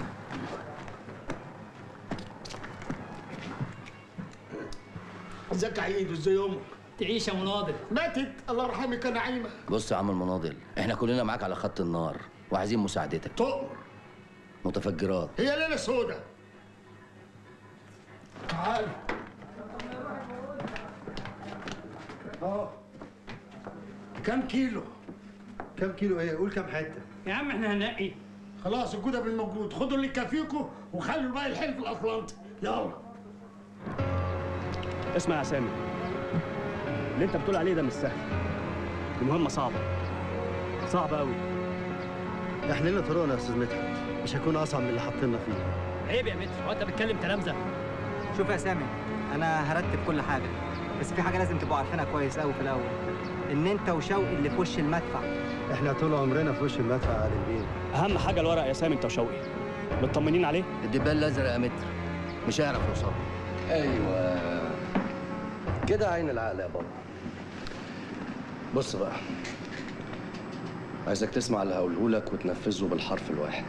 ازيك يا عيد؟ ازاي امك؟ تعيش يا مناضل. ماتت الله يرحمك يا نعيمه. بص يا عم المناضل، احنا كلنا معاك على خط النار وعايزين مساعدتك. تؤمر. متفجرات. هي ليله سودة. تعال. كم كيلو؟ كم كيلو ايه؟ قول كم حته. يا عم احنا هننقي. خلاص الجودة بالموجود، خدوا اللي يكفيكوا وخلوا الباقي الحلف الاطلنطي. يلا. اسمع يا سامي، اللي انت بتقول عليه ده مش سهل. دي مهمة صعبة. صعبة قوي. احنا لنا طرقنا يا استاذ مدحت، مش هيكون اصعب من اللي حاطيننا فيه. عيب يا متر، هو انت بتتكلم كلام ده؟ شوف يا سامي، انا هرتب كل حاجه، بس في حاجه لازم تبقوا عارفينها كويس قوي في الاول، ان انت وشوقي اللي في وش المدفع. احنا طول عمرنا في وش المدفع يا علي البيه. اهم حاجة الورق يا سامي انت وشوقي. مطمنين عليه؟ الدبان الازرق يا متر مش هيعرف يوصل. ايوه كده عين العقل يا بابا. بص بقى، عايزك تسمع اللي هقوله لك وتنفذه بالحرف الواحد.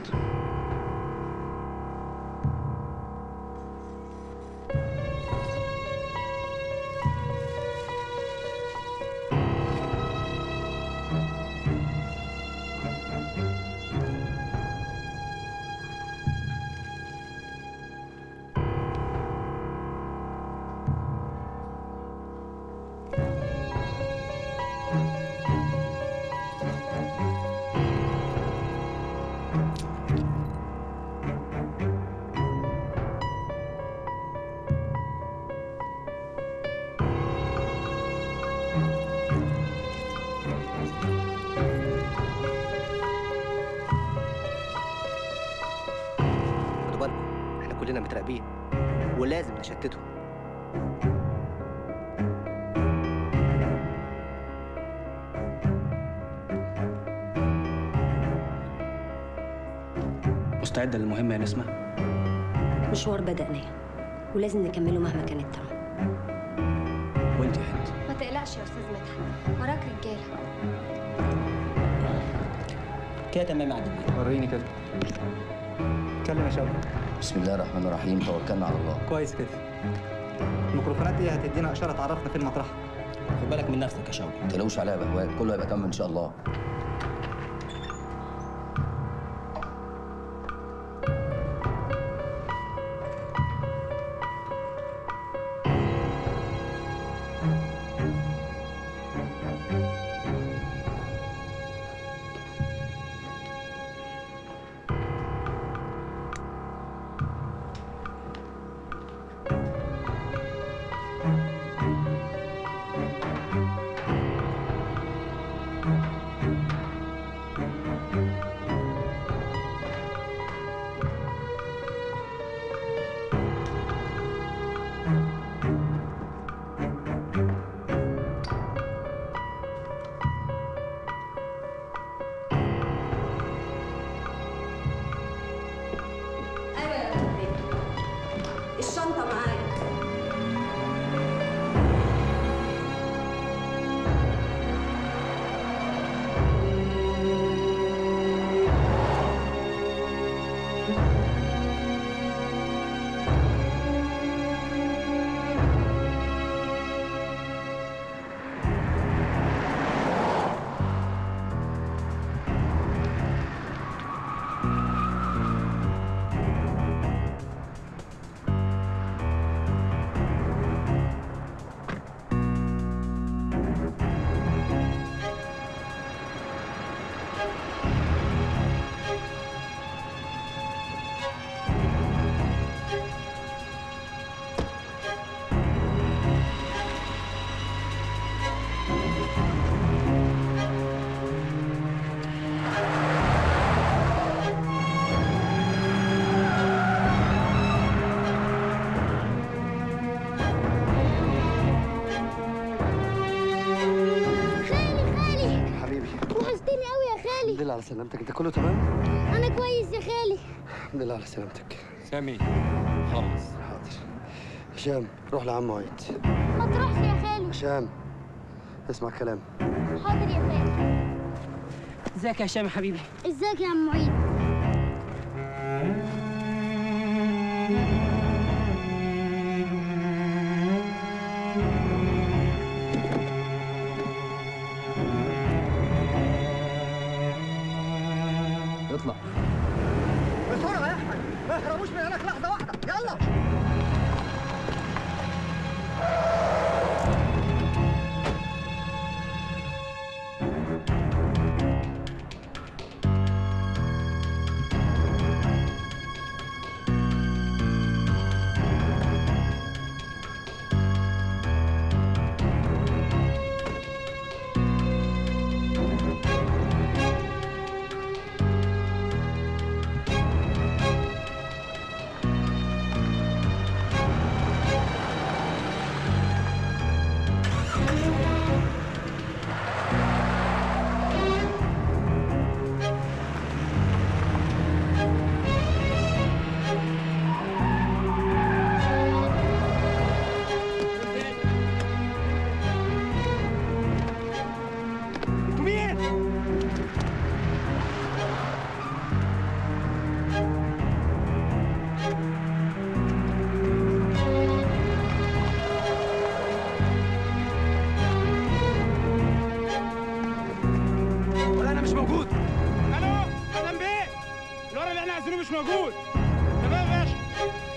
كلنا متراقبين ولازم نشتتهم. مستعدة للمهمة يا نسمة؟ مشوار بدأناه ولازم نكمله مهما كان التعب. وانت يا هند؟ ما تقلقش يا استاذ مدحت، وراك رجاله. كده تمام يا عدل. وريني كده. اتكلم يا شباب. بسم الله الرحمن الرحيم، توكلنا على الله. كويس كده. الميكروفونات دي هتدينا اشاره تعرفنا فين مطرحها. خد بالك من نفسك يا شوقي، ما تقلقوش عليها يا بهواء، كله هيبقى تمام ان شاء الله. لله على سلامتك، انت كله تمام؟ انا كويس يا خالي. الحمد لله على سلامتك. سامي خلص. حاضر. هشام روح لعم عيد. ما تروحش يا خالي. هشام اسمع الكلام. حاضر يا خالي. ازيك يا هشام يا حبيبي؟ ازيك يا عم معيد؟ اطلع. بسرعه يا احمد، ما يهربوش من هناك لحظه واحده، يلا. مش موجود. تمام يا باشا.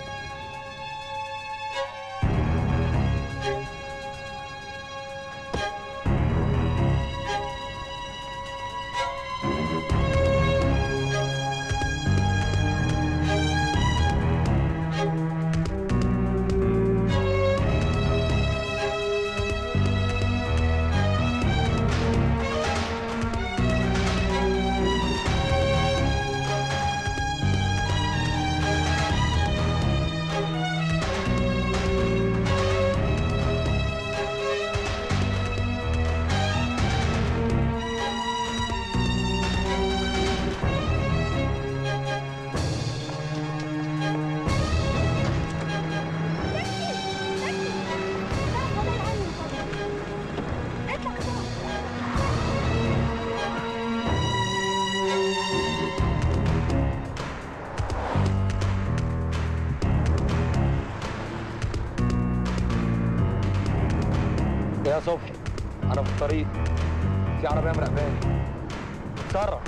يا صبحي انا في الطريق، في عربيه مراقباني، اتصرف.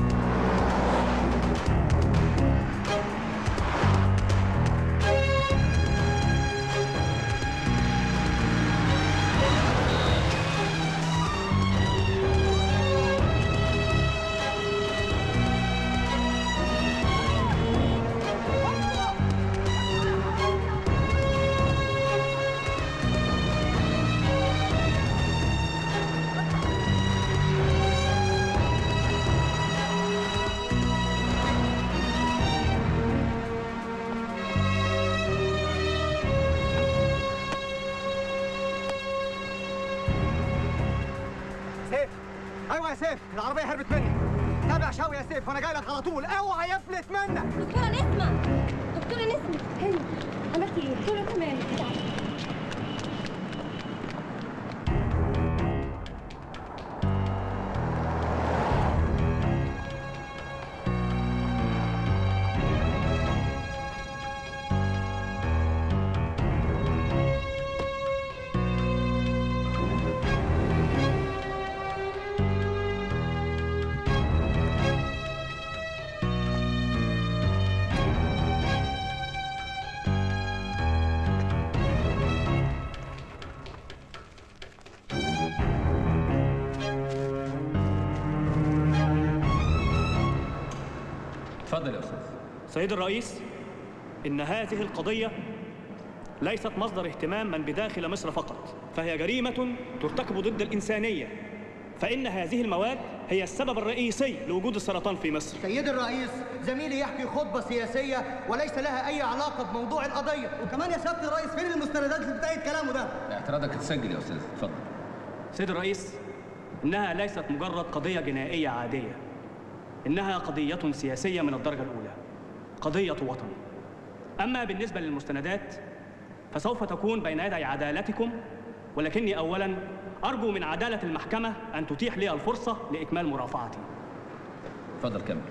ايوه يا سيف، العربيه هربت مني. تابع شوقي يا سيف وانا جاي لك على طول، اوعى يفلت منك. دكتوره نسمه، دكتوره نسمه، هاني عملتي ايه؟ دكتوره تمام. اتفضل يا استاذ. سيد الرئيس، إن هذه القضية ليست مصدر اهتمام من بداخل مصر فقط، فهي جريمة ترتكب ضد الإنسانية، فإن هذه المواد هي السبب الرئيسي لوجود السرطان في مصر. سيد الرئيس، زميلي يحكي خطبة سياسية وليس لها أي علاقة بموضوع القضية، وكمان يا سيادة الرئيس فين المستندات اللي بتأيد كلامه ده؟ اعتراضك اتسجل يا استاذ، اتفضل. سيد الرئيس، إنها ليست مجرد قضية جنائية عادية، إنها قضية سياسية من الدرجة الأولى، قضية وطن. أما بالنسبة للمستندات فسوف تكون بين يدي عدالتكم، ولكني أولاً أرجو من عدالة المحكمة أن تتيح لي الفرصة لإكمال مرافعتي. اتفضل كمل.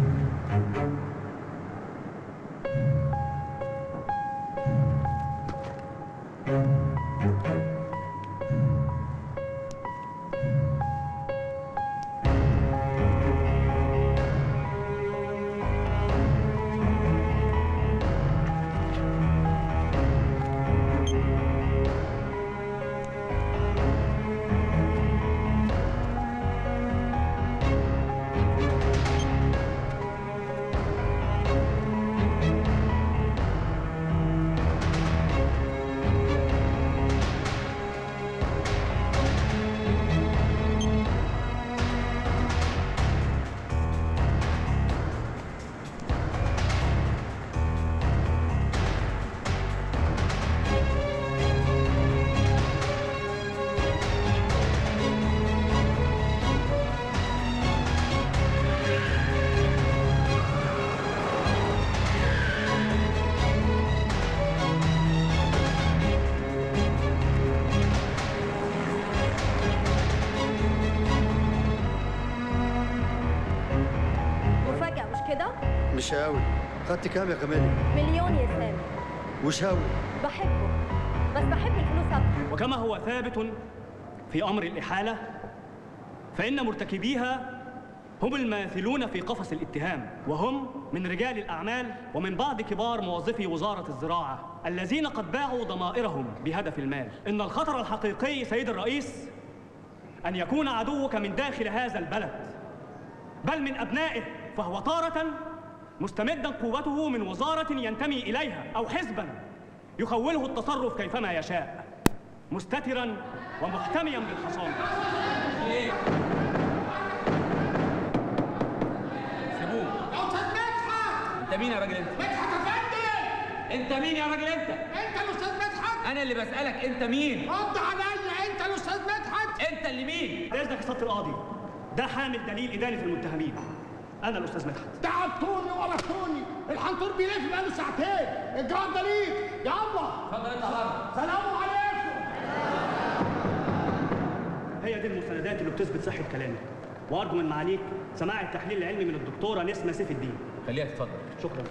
مش هاوي. خدت كام يا كمالي؟ مليون يا سامي. وش هاوي؟ بحبه، بس بحب الفلوس اكتر. وكما هو ثابت في أمر الإحالة فإن مرتكبيها هم الماثلون في قفص الاتهام، وهم من رجال الأعمال ومن بعض كبار موظفي وزارة الزراعة الذين قد باعوا ضمائرهم بهدف المال. إن الخطر الحقيقي سيد الرئيس أن يكون عدوك من داخل هذا البلد، بل من أبنائه، فهو تارة مستمدا قوته من وزارة ينتمي إليها أو حزبا يخوله التصرف كيفما يشاء، مستترا ومحتميا بالحصانة. سيبوه. انت مين يا راجل انت؟ مدحت افندي. انت مين يا راجل انت؟ انت الاستاذ مدحت. انا اللي بسألك انت مين؟ رد عليا، انت الاستاذ مدحت. انت اللي مين؟ إذنك يا سيادة القاضي، ده حامل دليل إدانة المتهمين. أنا الأستاذ مدحت. تعبتوني وقرفتوني، الحنطور بيلف بقاله ساعتين، الجواب ده ليك، يلا. اتفضل اطلع بره. سلام عليكم. هي دي المستندات اللي بتثبت صحة كلامي، وأرجو من معاليك سماع التحليل العلمي من الدكتورة نسمة سيف الدين. خليها تتفضل. شكرا.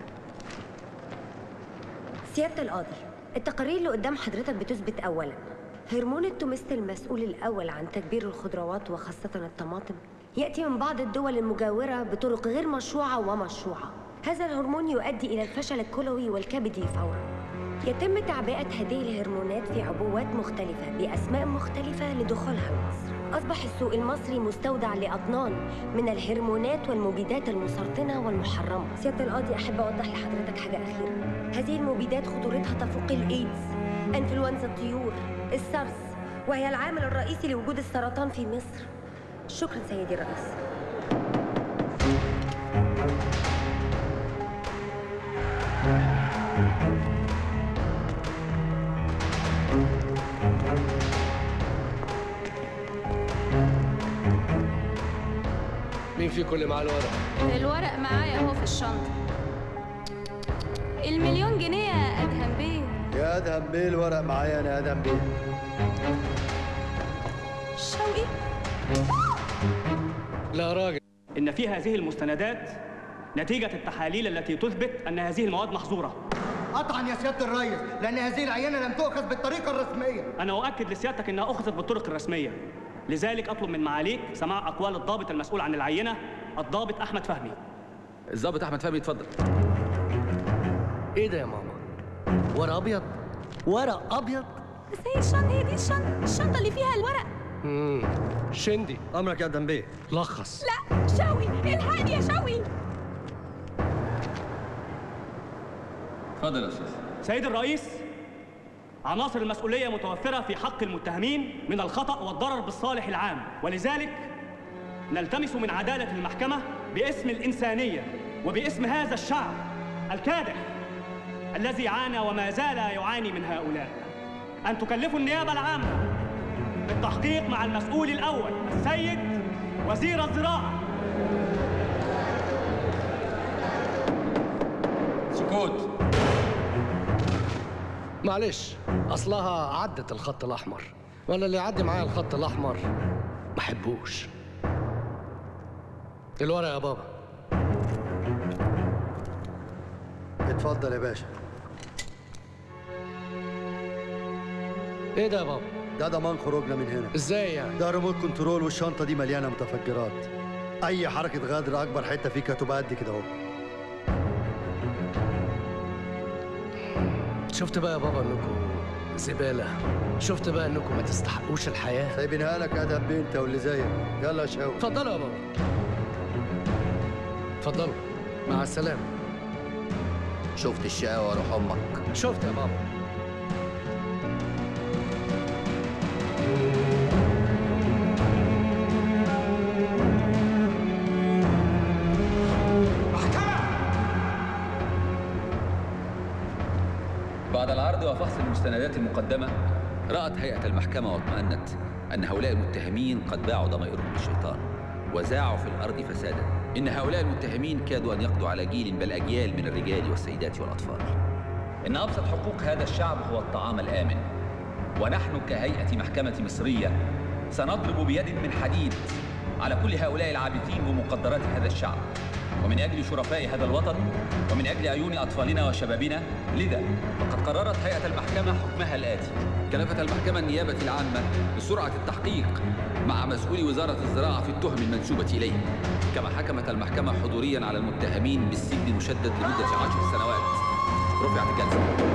سيادة القاضي، التقارير اللي قدام حضرتك بتثبت أولاً هرمون التومست المسؤول الأول عن تدبير الخضروات وخاصة الطماطم يأتي من بعض الدول المجاورة بطرق غير مشروعة ومشروعة. هذا الهرمون يؤدي إلى الفشل الكلوي والكبدي فوراً. يتم تعبئة هذه الهرمونات في عبوات مختلفة بأسماء مختلفة لدخولها مصر. أصبح السوق المصري مستودع لأطنان من الهرمونات والمبيدات المسرطنة والمحرمة. سيادة القاضي، أحب أوضح لحضرتك حاجة أخيرة. هذه المبيدات خطورتها تفوق الإيدز، إنفلونزا الطيور، السارس، وهي العامل الرئيسي لوجود السرطان في مصر. شكرا سيدي الرئيس. مين فيكم اللي معاه الورق؟ الورق معايا اهو في الشنطة. المليون جنيه يا أدهم بيه. يا أدهم بيه الورق معايا أنا. يا أدهم بيه. شوقي؟ لا راجل. إن في هذه المستندات نتيجة التحاليل التي تثبت أن هذه المواد محظورة. قطعا يا سيادة الريس، لأن هذه العينة لم تؤخذ بالطريقة الرسمية. أنا أؤكد لسيادتك أنها أخذت بالطرق الرسمية، لذلك أطلب من معاليك سماع أقوال الضابط المسؤول عن العينة، الضابط أحمد فهمي. الضابط أحمد فهمي اتفضل. إيه ده يا ماما؟ ورق أبيض؟ ورق أبيض؟ بس هي الشنطة، هي دي الشنطة اللي فيها الورق. شندي. أمرك يا أدهم بيه. لخص. لا شوقي، الحقني يا شوقي. اتفضل يا أستاذ. سيد الرئيس، عناصر المسؤولية متوفرة في حق المتهمين من الخطأ والضرر بالصالح العام، ولذلك نلتمس من عدالة المحكمة باسم الإنسانية وباسم هذا الشعب الكادح الذي عانى وما زال يعاني من هؤلاء أن تكلفوا النيابة العامة بالتحقيق مع المسؤول الأول السيد وزير الزراعة سكوت. معلش، اصلها عدت الخط الاحمر، ولا اللي يعدي معايا الخط الاحمر ما احبوش. الورق يا بابا. اتفضل يا باشا. ايه ده يا بابا؟ ده ضمان خروجنا من هنا. ازاي يعني؟ ده ريموت كنترول والشنطه دي مليانه متفجرات. اي حركه غدر اكبر حته فيك هتبقى قد كده اهو. شفت بقى يا بابا انكم زباله، شفت بقى انكم ما تستحقوش الحياه. سايبينها لك يا دب انت واللي زيك. يلا يا شاوي. اتفضلوا يا بابا. اتفضلوا، مع السلامه. شفت الشقاوة وروح امك. شفت يا بابا. بعد العرض وفحص المستندات المقدمة، رأت هيئة المحكمة واطمأنت أن هؤلاء المتهمين قد باعوا ضمائرهم للشيطان وزاعوا في الأرض فسادا. إن هؤلاء المتهمين كادوا أن يقضوا على جيل بل أجيال من الرجال والسيدات والأطفال. إن أبسط حقوق هذا الشعب هو الطعام الآمن، ونحن كهيئة محكمة مصرية سنضرب بيد من حديد على كل هؤلاء العابثين بمقدرات هذا الشعب، ومن أجل شرفاء هذا الوطن ومن أجل عيون أطفالنا وشبابنا. لذا فقد قررت هيئة المحكمة حكمها الآتي: كلفت المحكمة النيابة العامة بسرعة التحقيق مع مسؤولي وزارة الزراعة في التهم المنسوبة إليه، كما حكمت المحكمة حضوريا على المتهمين بالسجن المشدد لمدة 10 سنوات. رفعت الجلسة.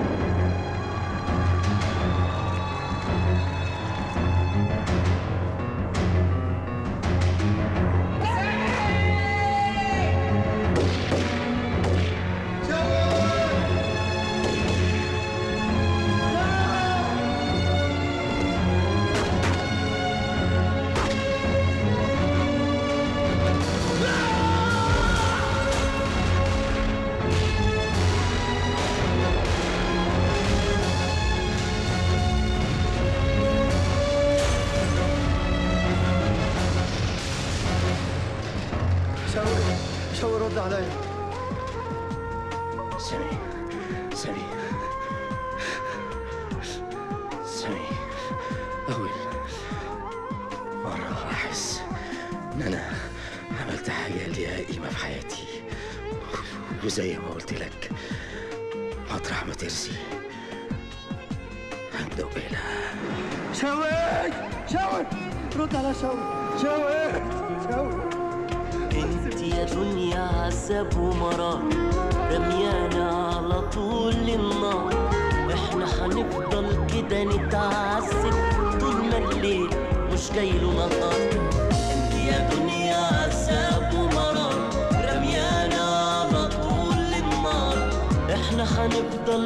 شاوي رد عليا. سامي أول مرة أحس إن أنا عملت حاجة ليها قيمة في حياتي، وزي ما قلت لك مطرح ما ترسي هبدأ بيها. شاوي رد على شاوي. انت يا دنيا عذاب ومرار، رميانا على طول النار. احنا هنفضل كده نتعذب طول ما الليل مش جايله نهار. انت يا دنيا عذاب ومرار، رميانا على طول النار. احنا هنفضل